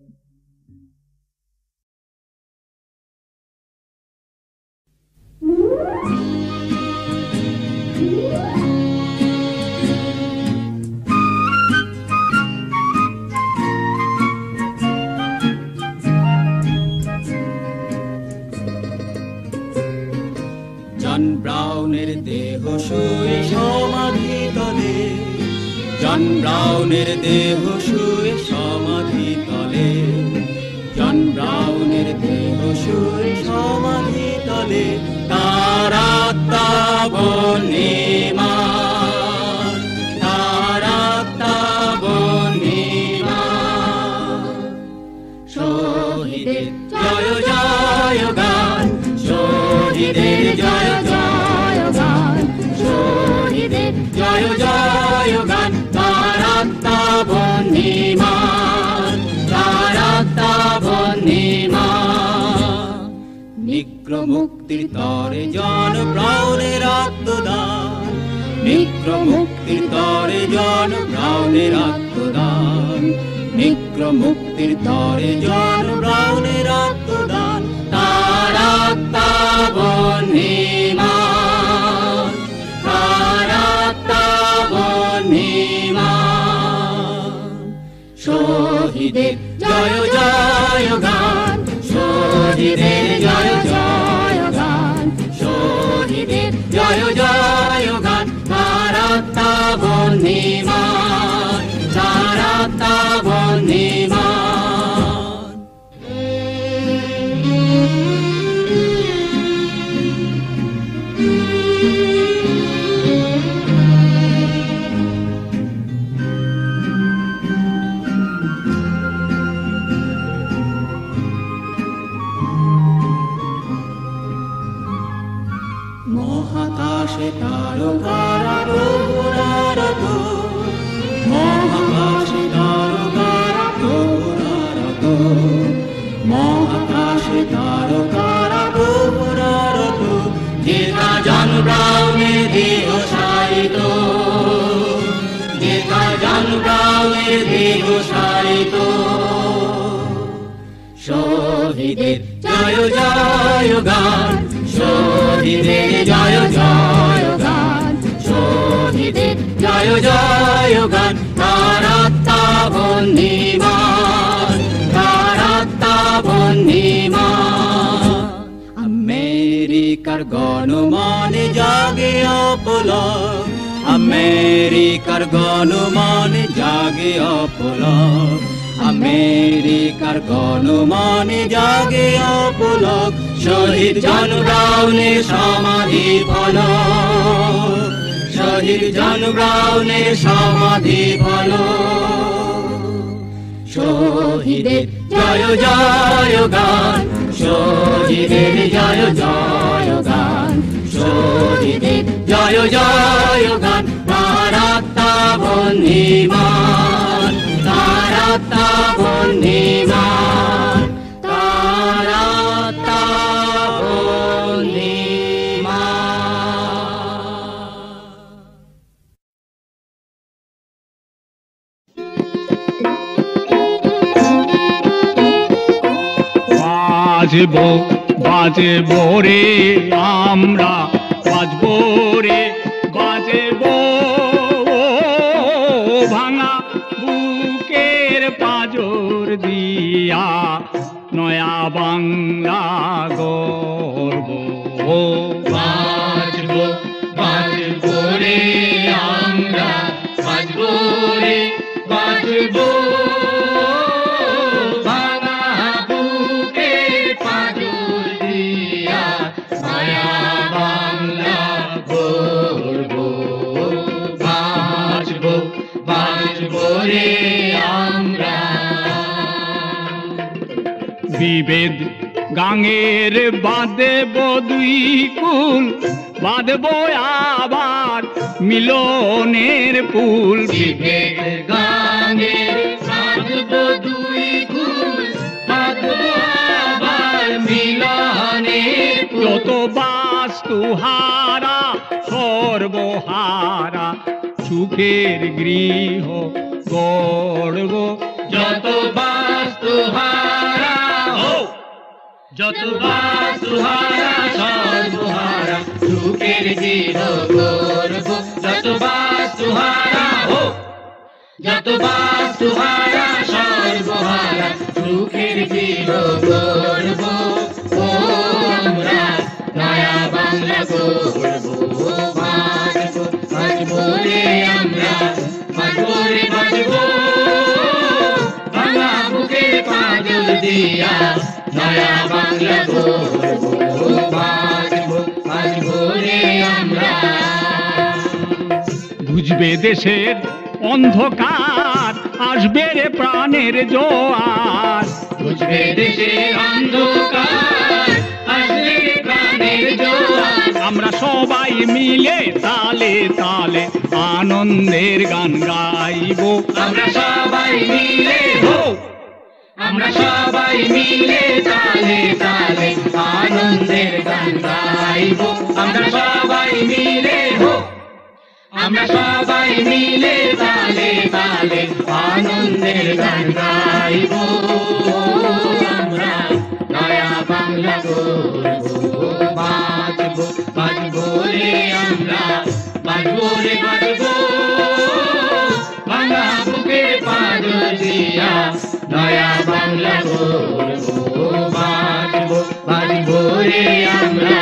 জন ব্রাউনের দেহ শুয়ে সমাধি তলে জন ব্রাউনের দেহ শুয়ে সমাধি তলে জন ব্রাউনের দেহ শুয়ে সমাধি তলে তার আত্মা বর্ণিমান তার আত্মা বর্ণিমান শহীদের জয় জয় গান শহীদের জয় জয় গান শহীদের জয় জয় গান তার আত্মা বর্ণিমান তার আত্মা বর্ণিমান নিগ্র মুক্তির তরে জন ব্রাউনের আত্মদান নিগ্র মুক্তির তরে জন ব্রাউনের আত্মদান নিগ্র মুক্তির তরে জন ব্রাউনের আত্মদান তার আত্মা বর্ণিমান তার আত্মা বর্ণিমান শহীদের জয় জয় গান শহীদের জয় জয় গান শহীদের জয় জয় গান তার আত্মা বর্ণিমান তার আত্মা বর্ণিমান মহাকাশে তারকারা প্রভুরারত মহাকাশে তারকারা প্রভুরারত মহাকাশে তারকারা প্রভুরারত যেটা জন ব্রাউনের দেহ সারিত যেটা জন ব্রাউনের দেহ সারিত শহীদের জয় জয় গান শহীদের জয় জয় গান শহীদের জয় জয় গান তার আত্মা বর্ণিমান তার আত্মা বর্ণিমান আমেরিকার গণমানে জাগে অপলক আমেরিকার গণমানে জাগে অপলক আমেরিকার গণমানে জাগে অপলক শহীদ জন ব্রাউনের সমাধি ফলক শহীদ জন ব্রাউনের সমাধি ফলক শহীদের জয় জয় গান শহীদের জয় জয় গান শহীদের জয় জয় গান তার আত্মা বর্ণিমান তার আত্মা বর্ণিমান তার আত্মা বাজবো বাজবো রে আমরা বাজবো রে বাজবো ভাঙা বুকের পাজর দিয়া নয়া বাংলা গর্ব বাজবো বাজবো রে আমরা বাজবো রে বাজবো ভাঙা বুকের পাজর বাঁচবো রে আমরা। বিভেদ গাঙের বাঁধব দুই কুল, বাঁধব আবার মিলনের পুল। বিভেদ গাঙের বাঁধবো দুই কুল, বাঁধবো আবার মিলনের পুল। যত বাস্তু হারা সর্বহারা সুখের গৃহ গড়ব। যত বাস্তু হারা হো, যত বাস্তু হারা সর্বহারা সুখের গৃহ গড়ব। যত বাস্তু হারা হো, যত বাস্তু হারা সর্বহারা সুখের গৃহ গড়ব। ও আমরা নয়া বাংলা গড়ব, বাঁচবো বাঁচবো রে আমরা, বাঁচবো রে বাঁচবো বাংলা বুকের পাঁজর দিয়া। নয়া বাংলা গড়ব, বাঁচবো বাঁচবো রে আমরা। বুঝবে দেশের অন্ধকার, আসবে রে প্রাণের জোয়ার। বুঝবে দেশের অন্ধকার, আসবে রে প্রাণের জোয়ার। আমরা সবাই মিলে তালে তালে আনন্দের গান গাইব। আমরা সবাই মিলে হো, আমরা সবাই মিলে তালে তালে আনন্দের গান গাইব। আমরা সবাই মিলে হো, আমরা সবাই মিলে তালে তালে আনন্দের গান গাইব। আমরা নয়া বাংলা গড়ব, বাঁচবো বাঁচবো রে আমরা, বাঁচবো রে বাঁচবো বাংলা বুকের পাঁজর দিয়া। নয়া বাংলা গড়ব, বাঁচবো বাঁচবো রে আমরা।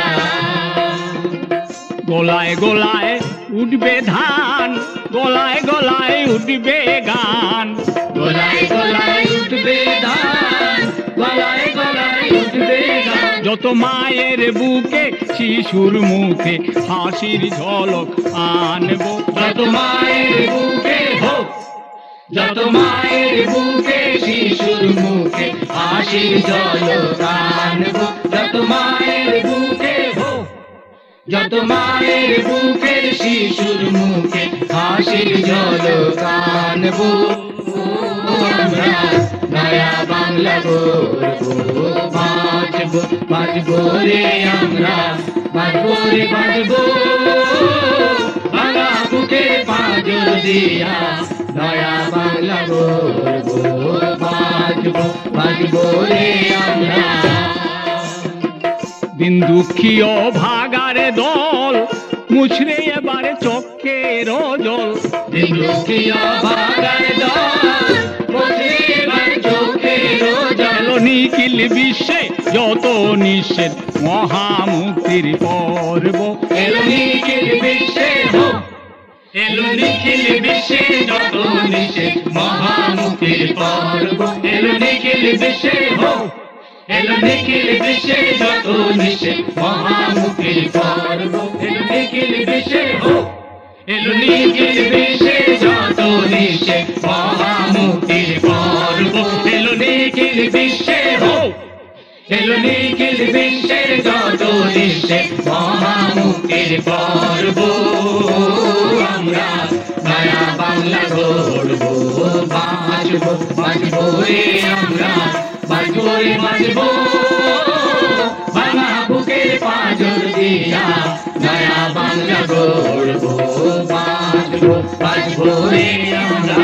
গোলায় গোলায় উঠবে ধান, গোলায় গোলায় উঠবে গান। গোলায় গোলায় উঠবে ধান, গলায় গলায় উঠবে গান। যত মায়ের বুকে শিশুর মুখে হাসির ঝলক আনবো। যত মায়ের বুকে হো, যত মায়ের বুকে শিশুর মুখে হাসির ঝলক আনবো। যত মায়ের বুকে হো, যত মায়ের বুকের শিশুর মুখে হাসির ঝলক আনবো। আমরা নয়া বাংলা গড়ব, বাঁচবো বাঁচবো রে আমরা, বাঁচবো রে বাঁচবো বাংলা বুকের পাঁজর দিয়া। নয়া বাংলা গড়ব, বাঁচবো বাঁচবো রে আমরা। দিন দুঃখী ও ভাগারে দল, মুছরে এবারে চোখের জল। দিন দুঃখী ও ভাগারে দল, মুছরে এবারে চোখের জল। নিখিল বিশ্বে যত নিষেধ মহামুক্তির পর্ব। এলো নিখিল বিশ্বে হো, এলো নিখিল বিশ্বে যত নিষেধ মহামুক্তির পর্ব। এলো নিখিল বিশ্বে হো, এলো নিখিল বিশ্বে যত নিষেধ মহামুক্তির পর্ব। এলো নিখিল বিশ্বে হো, এলো নিখিল বিশ্বে যত নিষেধ মহামুক্তির পর্ব। এলো নিখিল বিশ্বে হো, এলো নিখিল বিশ্বের যত নিষেধ মহামুক্তির পর্ব। আমরা নয়া বাংলা গড়ব, বাঁচবো বাঁচবো রে আমরা, বাঁচবো রে বাঁচবো বাংলা বুকের পাঁজর দিয়া। নয়া বাংলা গড়ব, বাঁচবো বাঁচবো রে আমরা।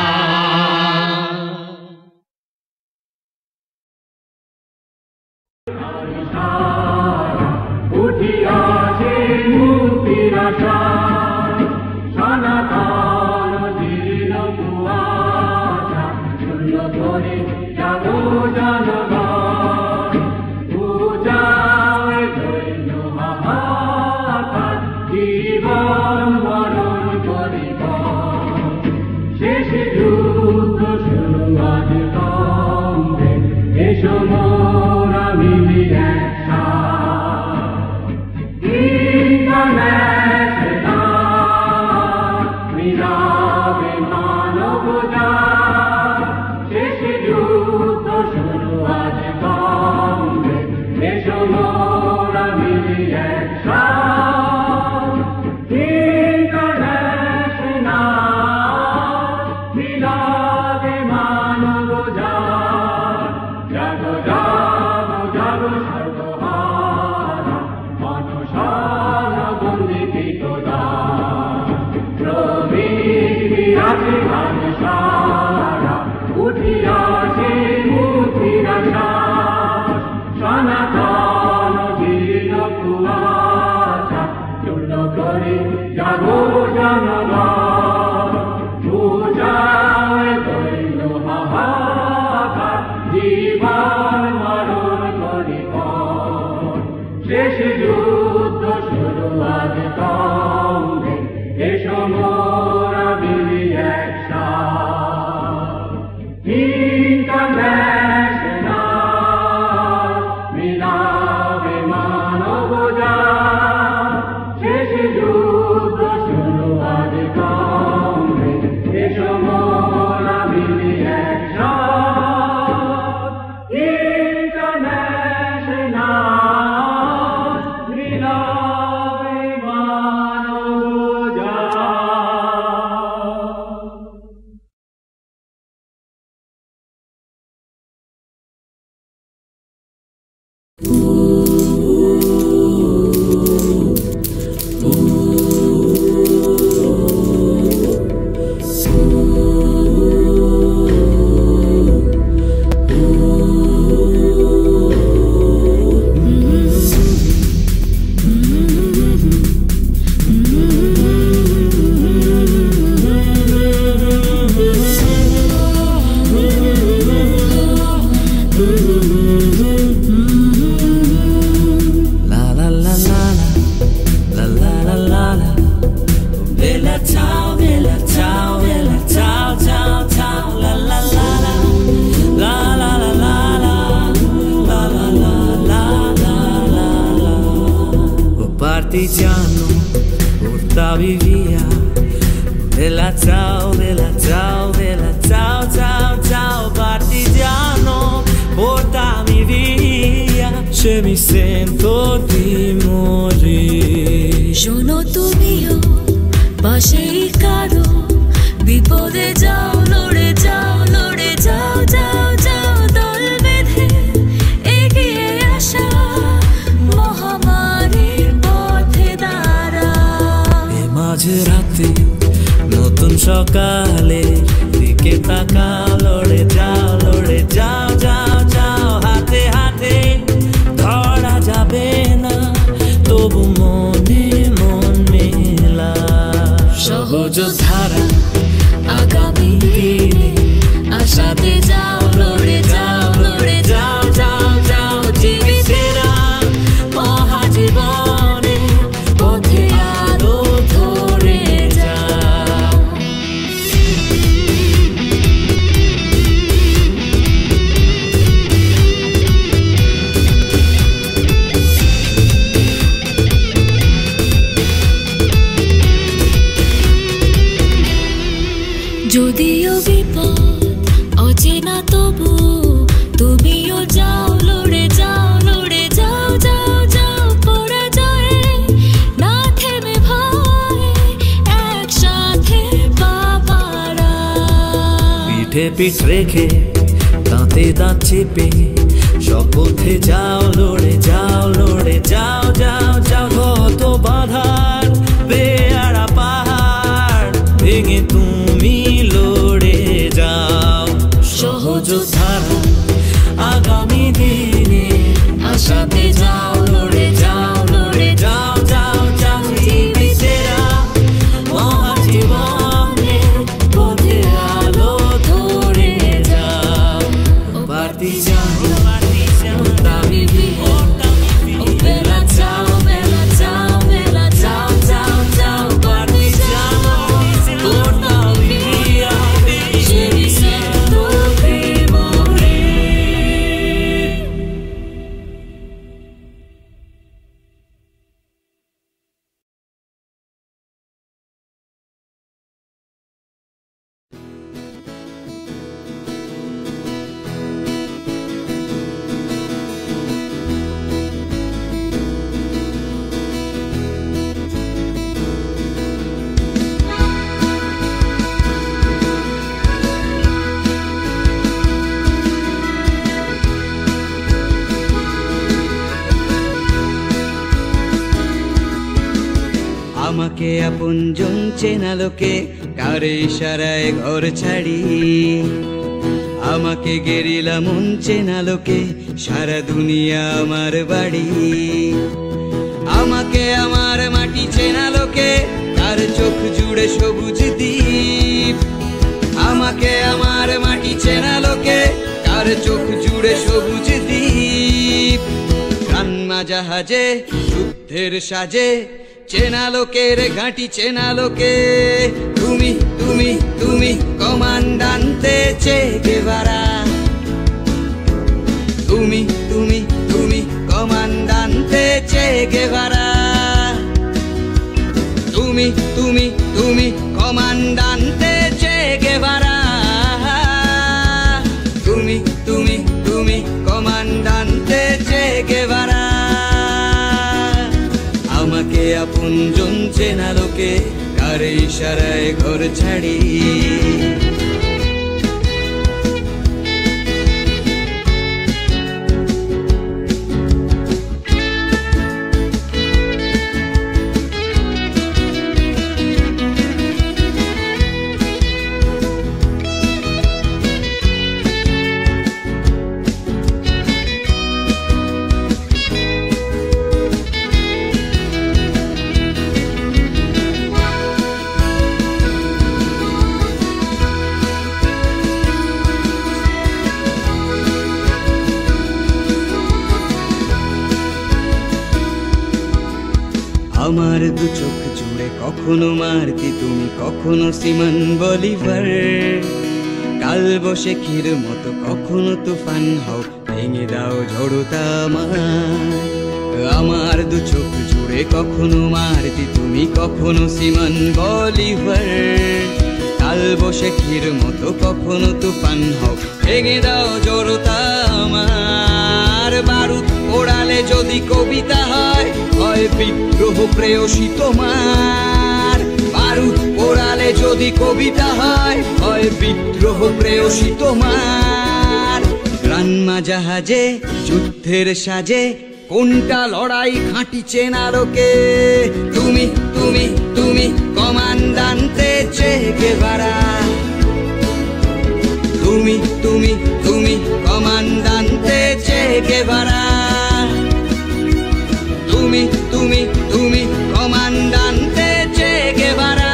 উঠিয়াছে মুক্তির আশায়, সনাতন দীন কুয়াশা, শূন্য ধরে যাবো জনগণ। পূজায় দৈন্য হাহাকার, জীবন মরণ করিব শেষ যুগ এসো মোরা মিলি একসাথ ইন্টারন্যাশনাল মিলাবে মানব জাত শেষ যুদ্ধ শুরু আজ কমবে এসো মোরা মিলি একসাথ ইন্টারন্যাশনাল মিলাবে মানব জাত। La la la la la la la la la Bella ciao, bella ciao, bella ciao, ciao, ciao La la la la La la la la la La la la la la la la Oh partigiano, portavi via Bella ciao, bella ciao, bella ciao, ciao, ciao Partigiano, portami via Se mi sento di morire শোনো তুমিও পাশেই কারো বিপদে যাও লড়ে যাও লড়ে যাও যাও যাও দল বেঁধে এগিয়ে আসা মহামারীর পথে দাঁড়া এ মাঝে রাতে নতুন সকালে দিকে তাকাও লড়ে যাও লড়ে যাও যাও যাও হাতে হাতে ধরা যাবে না তবু মনে মন মেলা সহজ ধারা আগামী দিনে আশাতে যাও লড়ে যাও লড়ে যাও যাও যাও জীবিতেরা মহাজীবনে পথে আলো ধরে যাও যদিও বিপদ অচেনা তবু তুমিও যাও লড়ে যাও লড়ে যাও যাও যাও পরাজয়ে না থেমে ভয়ে একসাথে বাবারা পিঠে পিঠ রেখে দাঁতে দাঁত চেপে শপথে যাও লড়ে যাও লড়ে যাও যাও যাও কত বাধার বেয়ারা পাহাড় ভেঙে তুমি লড়ে যাও সহজ ধারা আগামী দিনে আশাতে যাও লড়ে যাও লড়ে যাও যাও যাও জীবিতেরা মহাজীবনে পথে আলো ধরে যাও partigiano portami via oh bella ciao bella ciao bella ciao ciao ciao partigiano portami via se mi sento di morire আমাকে আপনজন চেনা লোকে কারে ইশারায় ঘর ছাড়ি আমাকে গেরিলা মন চেনা লোকে সারা দুনিয়া আমার বাড়ি আমাকে আমার মাটি চেনা লোকে তার চোখ জুড়ে সবুজ দ্বীপ আমাকে আমার মাটি চেনা লোকে তার চোখ জুড়ে সবুজ দ্বীপ প্রাণ জাহাজে যুদ্ধের সাজে চেনা লোকের ঘাঁটি চেনা লোকে তুমি তুমি তুমি কমান্ডান্তে চে গেভারা তুমি তুমি তুমি কমান্ডান্তে চে গেভারা তুমি তুমি তুমি কমান্ডান্তে চে গেভারা তুমি তুমি তুমি কমান্ডান্তে চে গেভারা আমাকে আপনজন চেনা লোকে কার ইশারায় ঘর ছাড়ি আমার দু চোখ জুড়ে কখনো মারতি তুমি কখনো সিমন বলিভার কাল বৈশাখীর মতো কখনো তুফান হও ভেঙে দাও ঝড়তা আমার দু চোখ জুড়ে কখনো মারতি তুমি কখনো সিমন বলিভার কাল বৈশাখীর মতো কখনো তুফান হও ভেঙে দাও ঝড়তা আমার বারুদ ওড়ালে যদি কবিতা হয় হয় বিদ্রোহ প্রেয়সী তোমার বারুদ ওড়ালে যদি কবিতা হয় হয় বিদ্রোহ প্রেয়সী তোমার গ্রান্মা জাহাজে যুদ্ধের সাজে কোনটা লড়াই খাঁটি চেনা লোকে তুমি তুমি তুমি কমান্ডান্তে চে গেভারা তুমি তুমি তুমি কমান্ডান্তে চে গেভারা তুমি তুমি তুমি কমান্ডান্তে চে গেভারা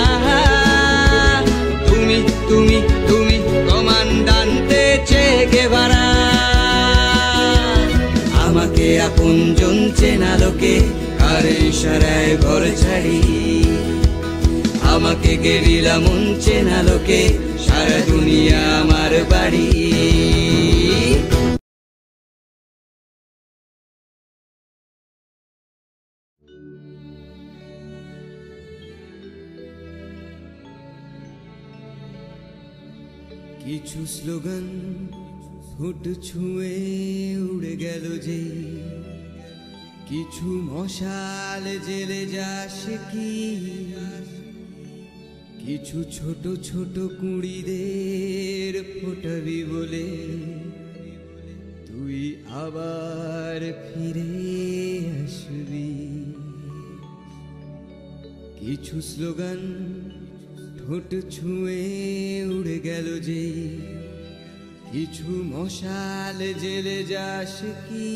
তুমি তুমি তুমি কমান্ডান্তে চে গেভারা আমাকে আপনজন চেনা লোকে কার ইশারায় ঘর ছাড়ি আমাকে গেরিলা মন চেনা লোকে সারা দুনিয়া আমার বাড়ি কিছু স্লোগান হুট ছুঁয়ে উড়ে গেল যে কিছু মশাল জেলে যাস কি কিছু ছোট ছোট কুড়িদের ফোটাবি বলে তুই আবার ফিরে আসবি কিছু স্লোগান ঠোঁট ছুঁয়ে উড়ে গেল যে কিছু মশাল জেলে যাস কি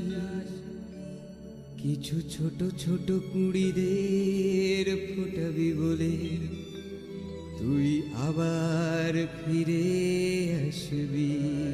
কিছু ছোট ছোট কুড়িদের ফোটাবি বলে তুই আবার ফিরে আসবি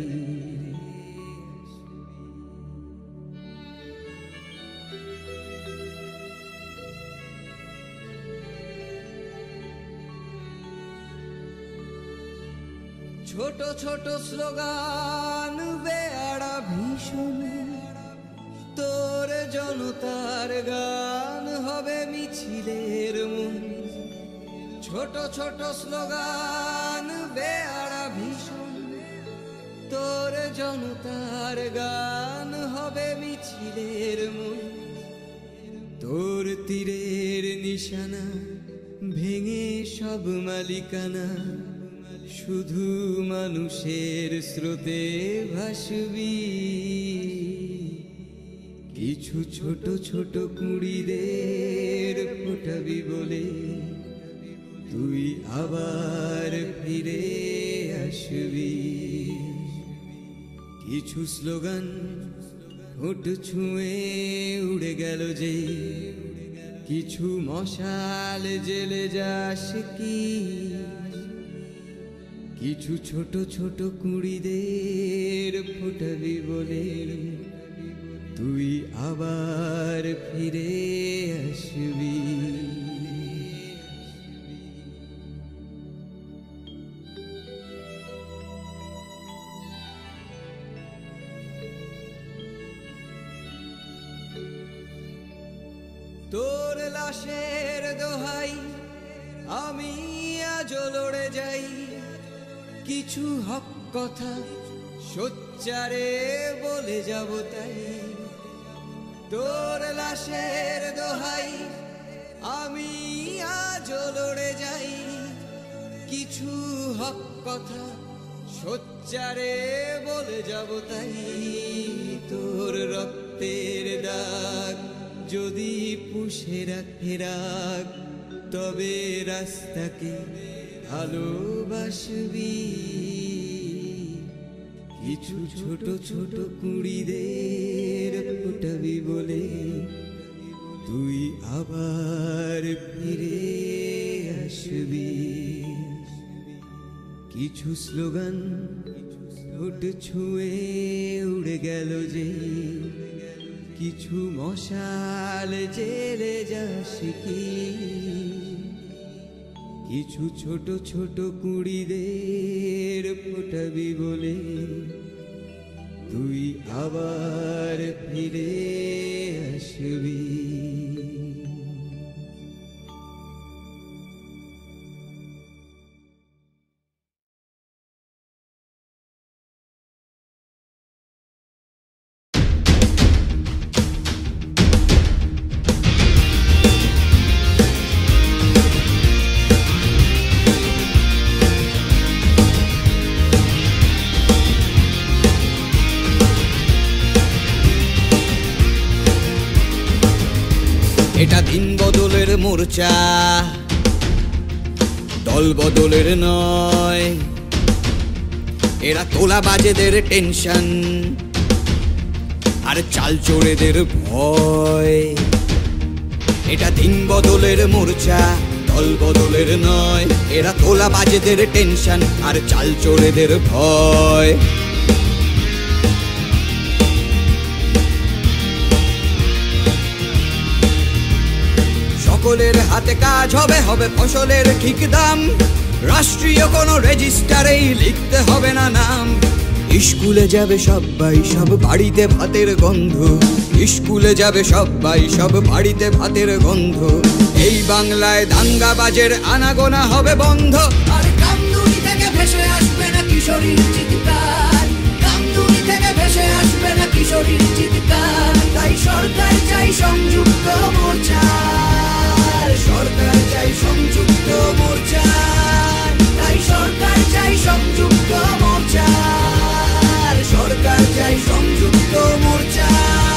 ছোট ছোট স্লোগান বেয়ারা ভীষণ তোর জনতার গান হবে মিছিলের মন ছোট ছোট স্লোগান বেয়ারা ভীষণ তোর জনতার গান হবে মিছিলের মন তোর তীরের নিশানা ভেঙে সব মালিকানা শুধু মানুষের স্রোতে ভাসবি কিছু ছোট ছোট কুড়িদের ফোটাবি বলে তুই আবার ফিরে আসবি কিছু স্লোগান ঠোঁট ছুঁয়ে উড়ে গেল যে কিছু মশাল জেলে যাস কি কিছু ছোট ছোট কুড়িদের ফোটাবি বলে তুই আবার ফিরে আসবি। তোর লাশের দোহাই আমি আজ লড়ে যাই, কিছু হক কথা সোচ্চারে বলে যাব তাই। তোর লাশের দোহাই আমি আজ লড়ে যাই, কিছু হক কথা সোচ্চারে বলে যাব তাই। তোর রক্তের দাগ যদি পুষে রাখে রাগ, তবে রাস্তাকে ভালোবাসবি। কিছু ছোট ছোট কুড়িদের ফোটাবি বলে তুই আবার ফিরে আসবি। কিছু স্লোগান ঠোঁট ছুঁয়ে উড়ে গেল যে, কিছু মশাল জেলে যা শিখি। কিছু ছোট ছোট কুড়িদের ফোটাবি বলে তুই আবার ফিরে আসবি। এটা দিন বদলের মোর্চা, দল বদলের নয়। এরা তোলা বাজেদের টেনশন আর চাল চোরেদের ভয়। এটা দিন বদলের মোর্চা, দল বদলের নয়। এরা তোলা বাজেদের টেনশন আর চাল চোরেদের ভয়। সকলের হাতে কাজ হবে, হবে ফসলের ঠিক দাম। রাষ্ট্রীয় কোনো রেজিস্টারেই লিখতে হবে না নাম। স্কুলে যাবে সবাই, সব বাড়িতে ভাতের গন্ধ। স্কুলে যাবে সবাই, সব বাড়িতে ভাতের গন্ধ। এই বাংলায় দাঙ্গাবাজের আনাগোনা হবে বন্ধ। আর কামদুনি থেকে ভেসে আসবে না কিশোরীর চিৎকার, কামদুনি থেকে ভেসে আসবে না কিশোরীর চিৎকার। তাই সরকার চাই সংযুক্ত মোর্চা, সরকার চাই সংযুক্ত মোর্চা। তাই সরকার চাই সংযুক্ত মোর্চা, সরকার চাই সংযুক্ত মোর্চা।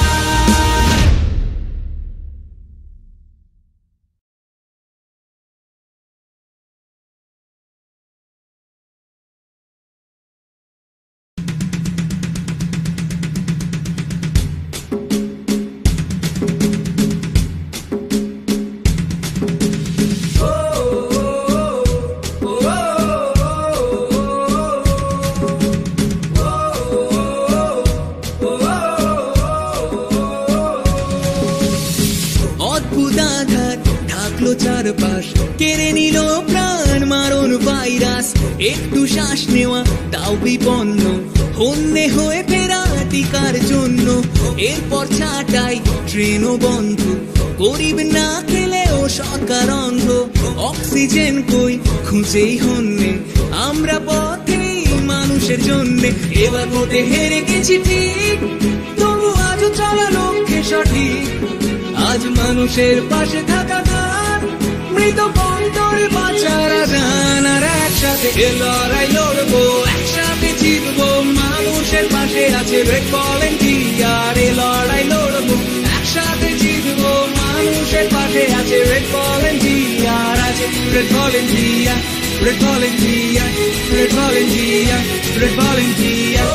চারপাশ কেড়ে নিল প্রাণ মারণ ভাইরাস। একটু শ্বাস নেওয়া তাও বিপন্ন, হন্যে হয়ে ফেরা টিকার জন্য। এরপর ছাটাই ট্রেনও বন্ধ, গরিব না খেলেও সরকার অন্ধ। অক্সিজেন কই খুঁজেই হন্যে, আমরা পথে মানুষের জন্যে। এবার ভোটে হেরে গেছি ঠিক, তবু আজও চলা লক্ষ্যে সঠিক। আজ মানুষের পাশে থাকা গান, মৃত বন্ধরে বাঁচারা গান। আর একসাথে এ লড়াই লড়বো, একসাথে জিতবো। মানুষের পাশে আছে রেড ভলেন্টিয়ার। এ লড়াই লড়বো, একসাথে জিতবো। মানুষের পাশে আছে রেড ভলেন্টিয়ার। আছে red volunteer, red volunteer, red volunteer, red volunteer.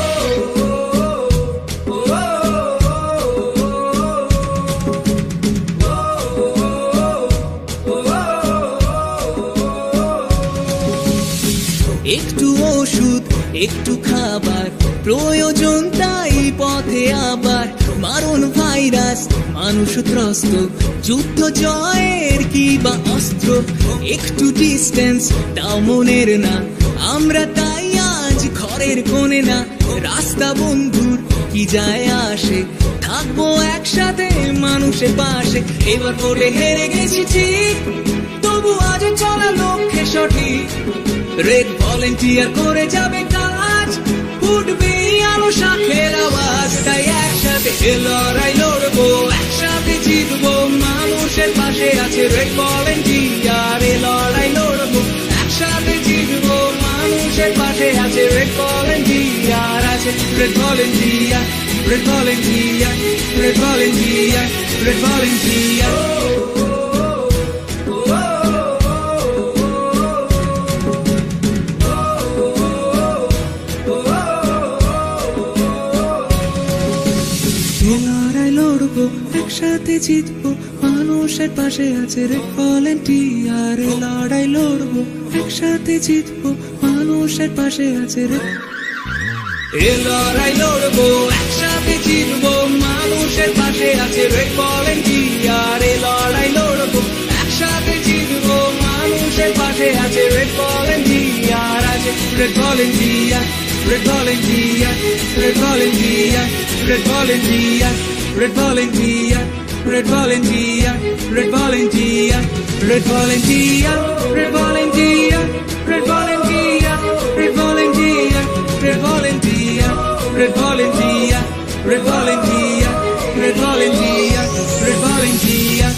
একটু ওষুধ একটু খাবার প্রয়োজন, তাই পথে আবার মারণ ভাইরাস, মানুষ ত্রস্ত, যুদ্ধ জয়ের কি বা অস্ত্র, একটু ডিস্টেন্স তাও মনের না, আমরা তাই আজ ঘরের কোণে না, রাস্তা বন্ধুর কি যায় আসে, থাকবো একসাথে মানুষের পাশে, এবার করে হেরে গেছি ঠিক, তবু আজ চলা লক্ষ্যে সঠিক, রেড ভলেন্টিয়ার করে যাবে কাজ, উঠবে আলো শাখের আওয়াজ, তাই একসাথে লড়াই লড়বো, একসাথে জিতবো, মানুষের পাশে আছে রেড ভলেন্টিয়ার, এ লড়াই লড়বো, একসাথে জিতবো, মানুষের পাশে আছে রেড ভলেন্টিয়ার, আছে red volunteer, red volunteer, red volunteer, red volunteer. লড়াই লড়বো, একসাথে জিতবো, মানুষের পাশে আছে রেড ভলেন্টিয়ার, লড়াই লড়বো, একসাথে জিতবো, মানুষের পাশে আছে রেড, এ লড়াই লড়বো, একসাথে জিতবো, মানুষের পাশে আছে রেড ভলেন্টিয়ার, এ লড়াই লড়বো, একসাথে জিতবো, মানুষের পাশে আছে রেড ভলেন্টিয়ার, আছে red volunteer, red volunteer, red volunteer, red volunteer, red volunteer, red volunteer, red volunteer, red volunteer, red volunteer, red volunteer, red volunteer, red volunteer, red volunteer, red volunteer, red volunteer, red volunteer.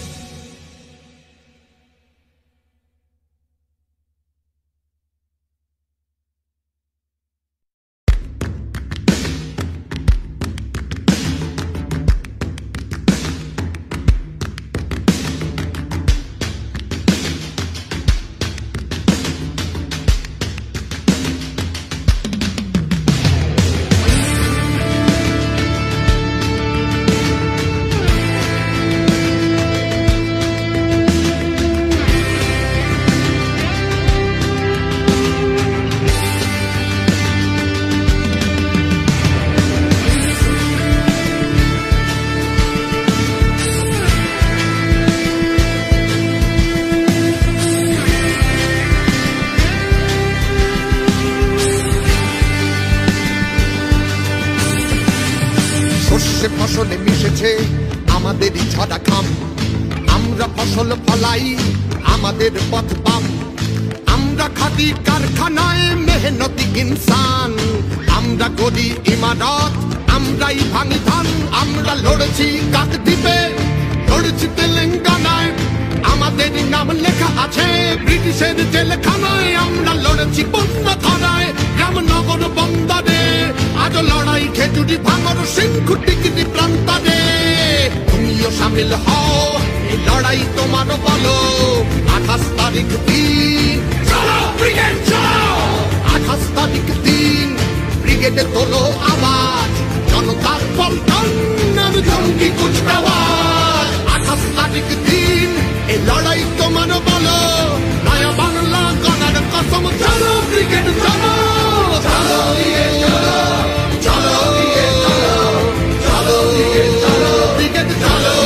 ফসলে মিশেছে আমাদেরই ঝরা খাম, আমরা ফসল ফলাই আমাদের পথ পাম, আমরা খাদি কারখানায় মেহনতি ইনসান, আমরা গড়ি ইমারত, আমরাই ভাঙি ধান, আমরা লড়েছি কাকদ্বীপে, লড়েছি তেলেঙ্গানায়, আমাদের নাম লেখা আছে ব্রিটিশের জেলখানায়, আমরা লড়েছি বন্য ধারায়, রামনগর বন্দরে, আজ লড়াই খেজুরি ভাঙর সিংহু টিকিটি প্রান্তরে, তুমিও সামিল হও এই লড়াই তোমার বলো, আঠাশ তারিখ দিন চলো ব্রিগেড চলো, আঠাশ তারিখ দিন ব্রিগেডে তোলো আওয়াজ, জনতার পল্টন জঙ্গি কুচকাওয়াজ, আঠাশ তারিখ দিন এই লড়াই তোমার বলো, নয়া বাংলা গণার কসম চলো ব্রিগেড চলো, চলো চলো চলো চলো চলো ব্রিগেড চলো।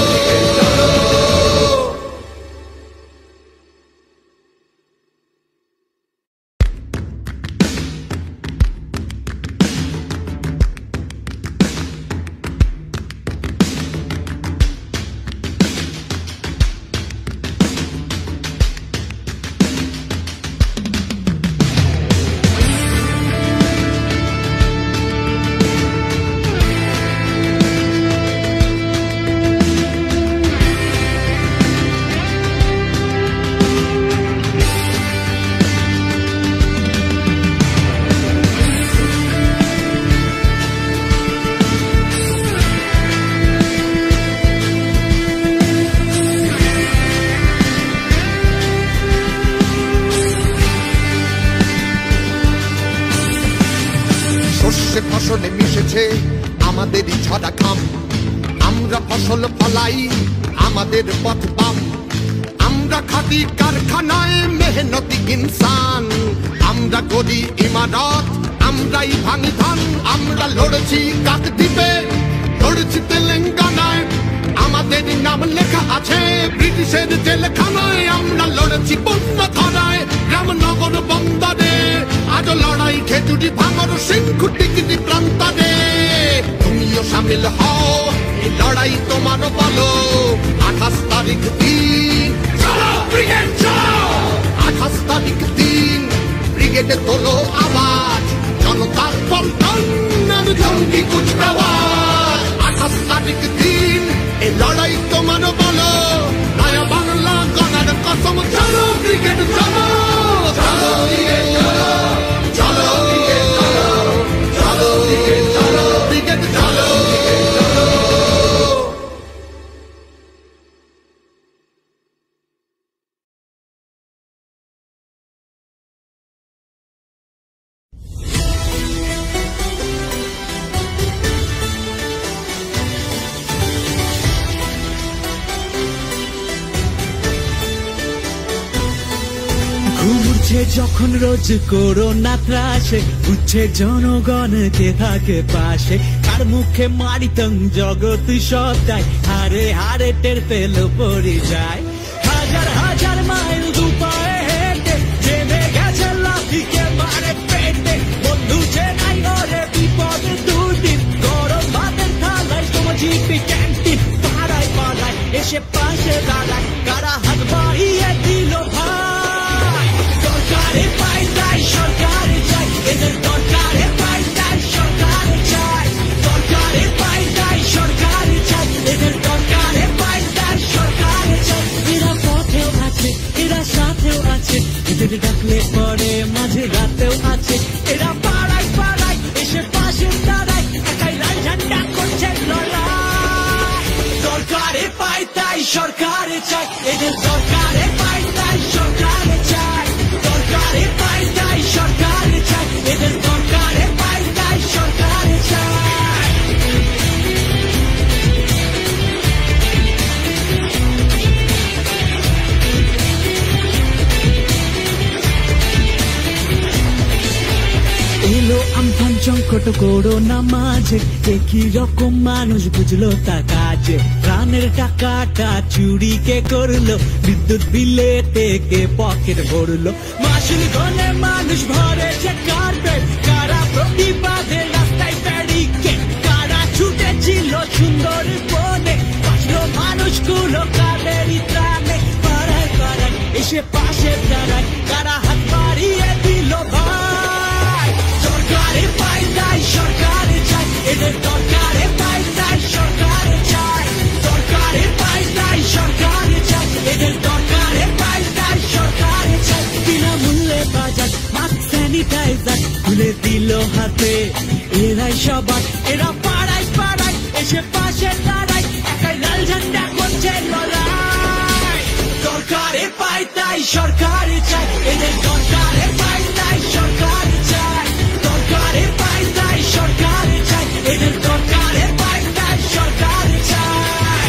ফসলে মিশেছে আমাদেরই ঝরা খাম, আমরা ফসল ফলাই আমাদের পথ পাম, আমরা খাদি কারখানায় মেহনতি ইনসান, আমরা গড়ি ইমারত, আমরাই ভাঙি ধান। আমরা লড়েছি কাকদ্বীপে, লড়েছি তেলেঙ্গানায়, আমাদের নাম লেখা আছে ব্রিটিশের জেলখানায়। আমরা লড়েছি বন্য ধারায়, রামনগর বন্দরে, আজও লড়াই খেজুরি ভাঙর সিংকুটিকিটি প্রান্তরে। তুমিও সামিল হও এই লড়াই তোমার বলো, আঠাশ তারিখ দিন চলো ব্রিগেড চলো, আঠাশ তারিখ দিন ব্রিগেডে তোলো আওয়াজ, জনতার পল্টন জঙ্গি কুচকাওয়াজ। আঠাশ তারিখ দিন এই লড়াই তোমার বলো, নয়া বাংলা গণার কসম চলো ব্রিগেড চলো, চলো ব্রিগেড চলো, চলো ব্রিগেড চলো, চলো ব্রিগেড চলো, ব্রিগেড চলো। ঘুরছে যখন রোজ করোনা ত্রাসে, উঠছে জনগণ কে থাকে পাশে, কার মুখে মারিতং জগৎ সত্তায়, হারে হারে টের পেল পড়ে যায়। হাজার হাজার মাইল দুপায়ে হেঁটে জেনে গেছে লাঠিকে মারে পেটে, বন্ধু যে নাই ওরে বিপদ দুর্দিন, গরম ভাতের থালায় তোমার জিপি ক্যান্টিন, পাড়ায় পাড়ায় এসে পাশে দাঁড়ায়, কারা হাত বাড়িয়ে দিল ভাই। সরকারে পাই তাই সরকারে চাই, এদের দরকারে পাই তাই সরকারে চাই, সরকারে পাই তাই সরকারে চাই, এদের দরকারে পাই তাই সরকারে চাই। এরা পথেও আছে, এরা সাথেও আছে, এদের ডাকলে পরে মাঝে রাতেও আছে, এরা পাড়ায় পাড়ায় এসে পাশে দাঁড়ায়, একাই লাল ঝান্ডা করছে লড়াই। সরকারে পাই তাই সরকারে চাই, এদের দরকারে পাই তাই সরকারে চাই, সরকারে পাই তাই সরকারে চাই, এদের দরকারে পাই তাই সরকারে চাই। এলো আমফান সংকট করোনা মাঝে, একই রকম মানুষ বুঝলো তা কাজে, প্রাণের টাকাটা চুরি কে করলো, বিদ্যুৎ বিলে থেকে পকেট ভরলো, মাসুল গনে মানুষ ভরেছে কার্পেট, কারা প্রতিবাদে রাস্তায় ব্যারিকেড, কারা ছুটেছিল সুন্দর বনে, বাঁচলো মানুষগুলো কাদেরই ত্রাণে, পাড়ায় পাড়ায় এসে পাশে দাঁড়ায়, কারা হাত বাড়িয়ে দিল ভাই। সরকারে পাই তাই সরকারে চাই, এদের দরকারে পাই তাই সরকারে চাই, সরকারে পাই তাই সরকারে চাই, এদের দরকারে পাই তাই সরকারে চাই। বিনামূল্যে বাজার মাস্ক স্যানিটাইজার খুলে দিল হাতে, এরাই সবার, এরা পাড়ায় পাড়ায় এসে পাশে দাঁড়ায়, একাই লাল ঝান্ডা করছে লড়াই। সরকারে পাই তাই সরকারে চাই, এদের দরকারে পাই তাই সরকারে চাই, সরকারে পাই তাই সরকারে চাই, এদের দরকারে পাই তাই সরকারে চাই।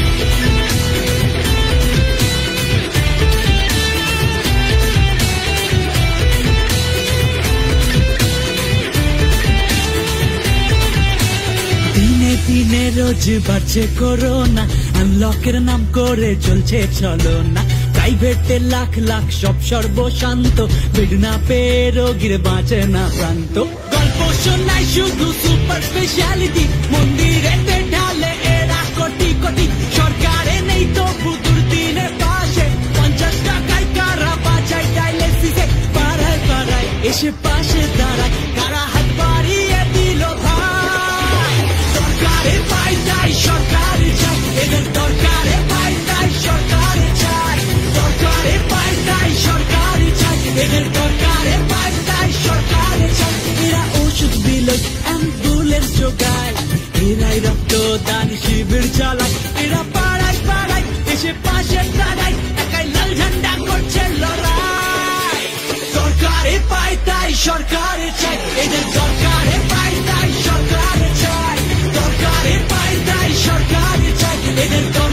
দিনে দিনে রোজ বাড়ছে করোনা, আনলকের নাম করে চলছে চলো না, প্রাইভেটে লাখ লাখ সব সর্বশান্ত, বেড না পেয়ে রোগীর বাঁচে না প্রান্ত, গল্প শোনায় শুধু সুপার স্পেশালিটি, মন্দিরেতে ঢালে এরা কোটি কোটি, সরকারে নেই তবু দুর্দিনে পাশে, পঞ্চাশ টাকায় কারা বাঁচায় ডায়ালিসিসে, পাড়ায় পাড়ায় এসে পাশে দাঁড়ায়, কারা হাত বাড়িয়ে দিল ভাই। সরকারে পাই তাই সরকারে চাই, এদের দরকারে পাই তাই সরকারে চাই, সরকারে পাই তাই সরকারে চাই, এদের দরকারে পাই তাই সরকারে চাই। এরা ওষুধ দিল অ্যাম্বুলেন্স যোগায়, এরাই রক্তদান শিবির চালায়, এরা পাড়ায় পাড়ায় এসে পাশে দাঁড়ায়, একাই লাল ঝান্ডা করছে লড়াই। সরকারে পাই তাই সরকারে চাই, এদের দরকারে পাই তাই সরকারে চাই, সরকারে পাই তাই সরকারে চাই, এদের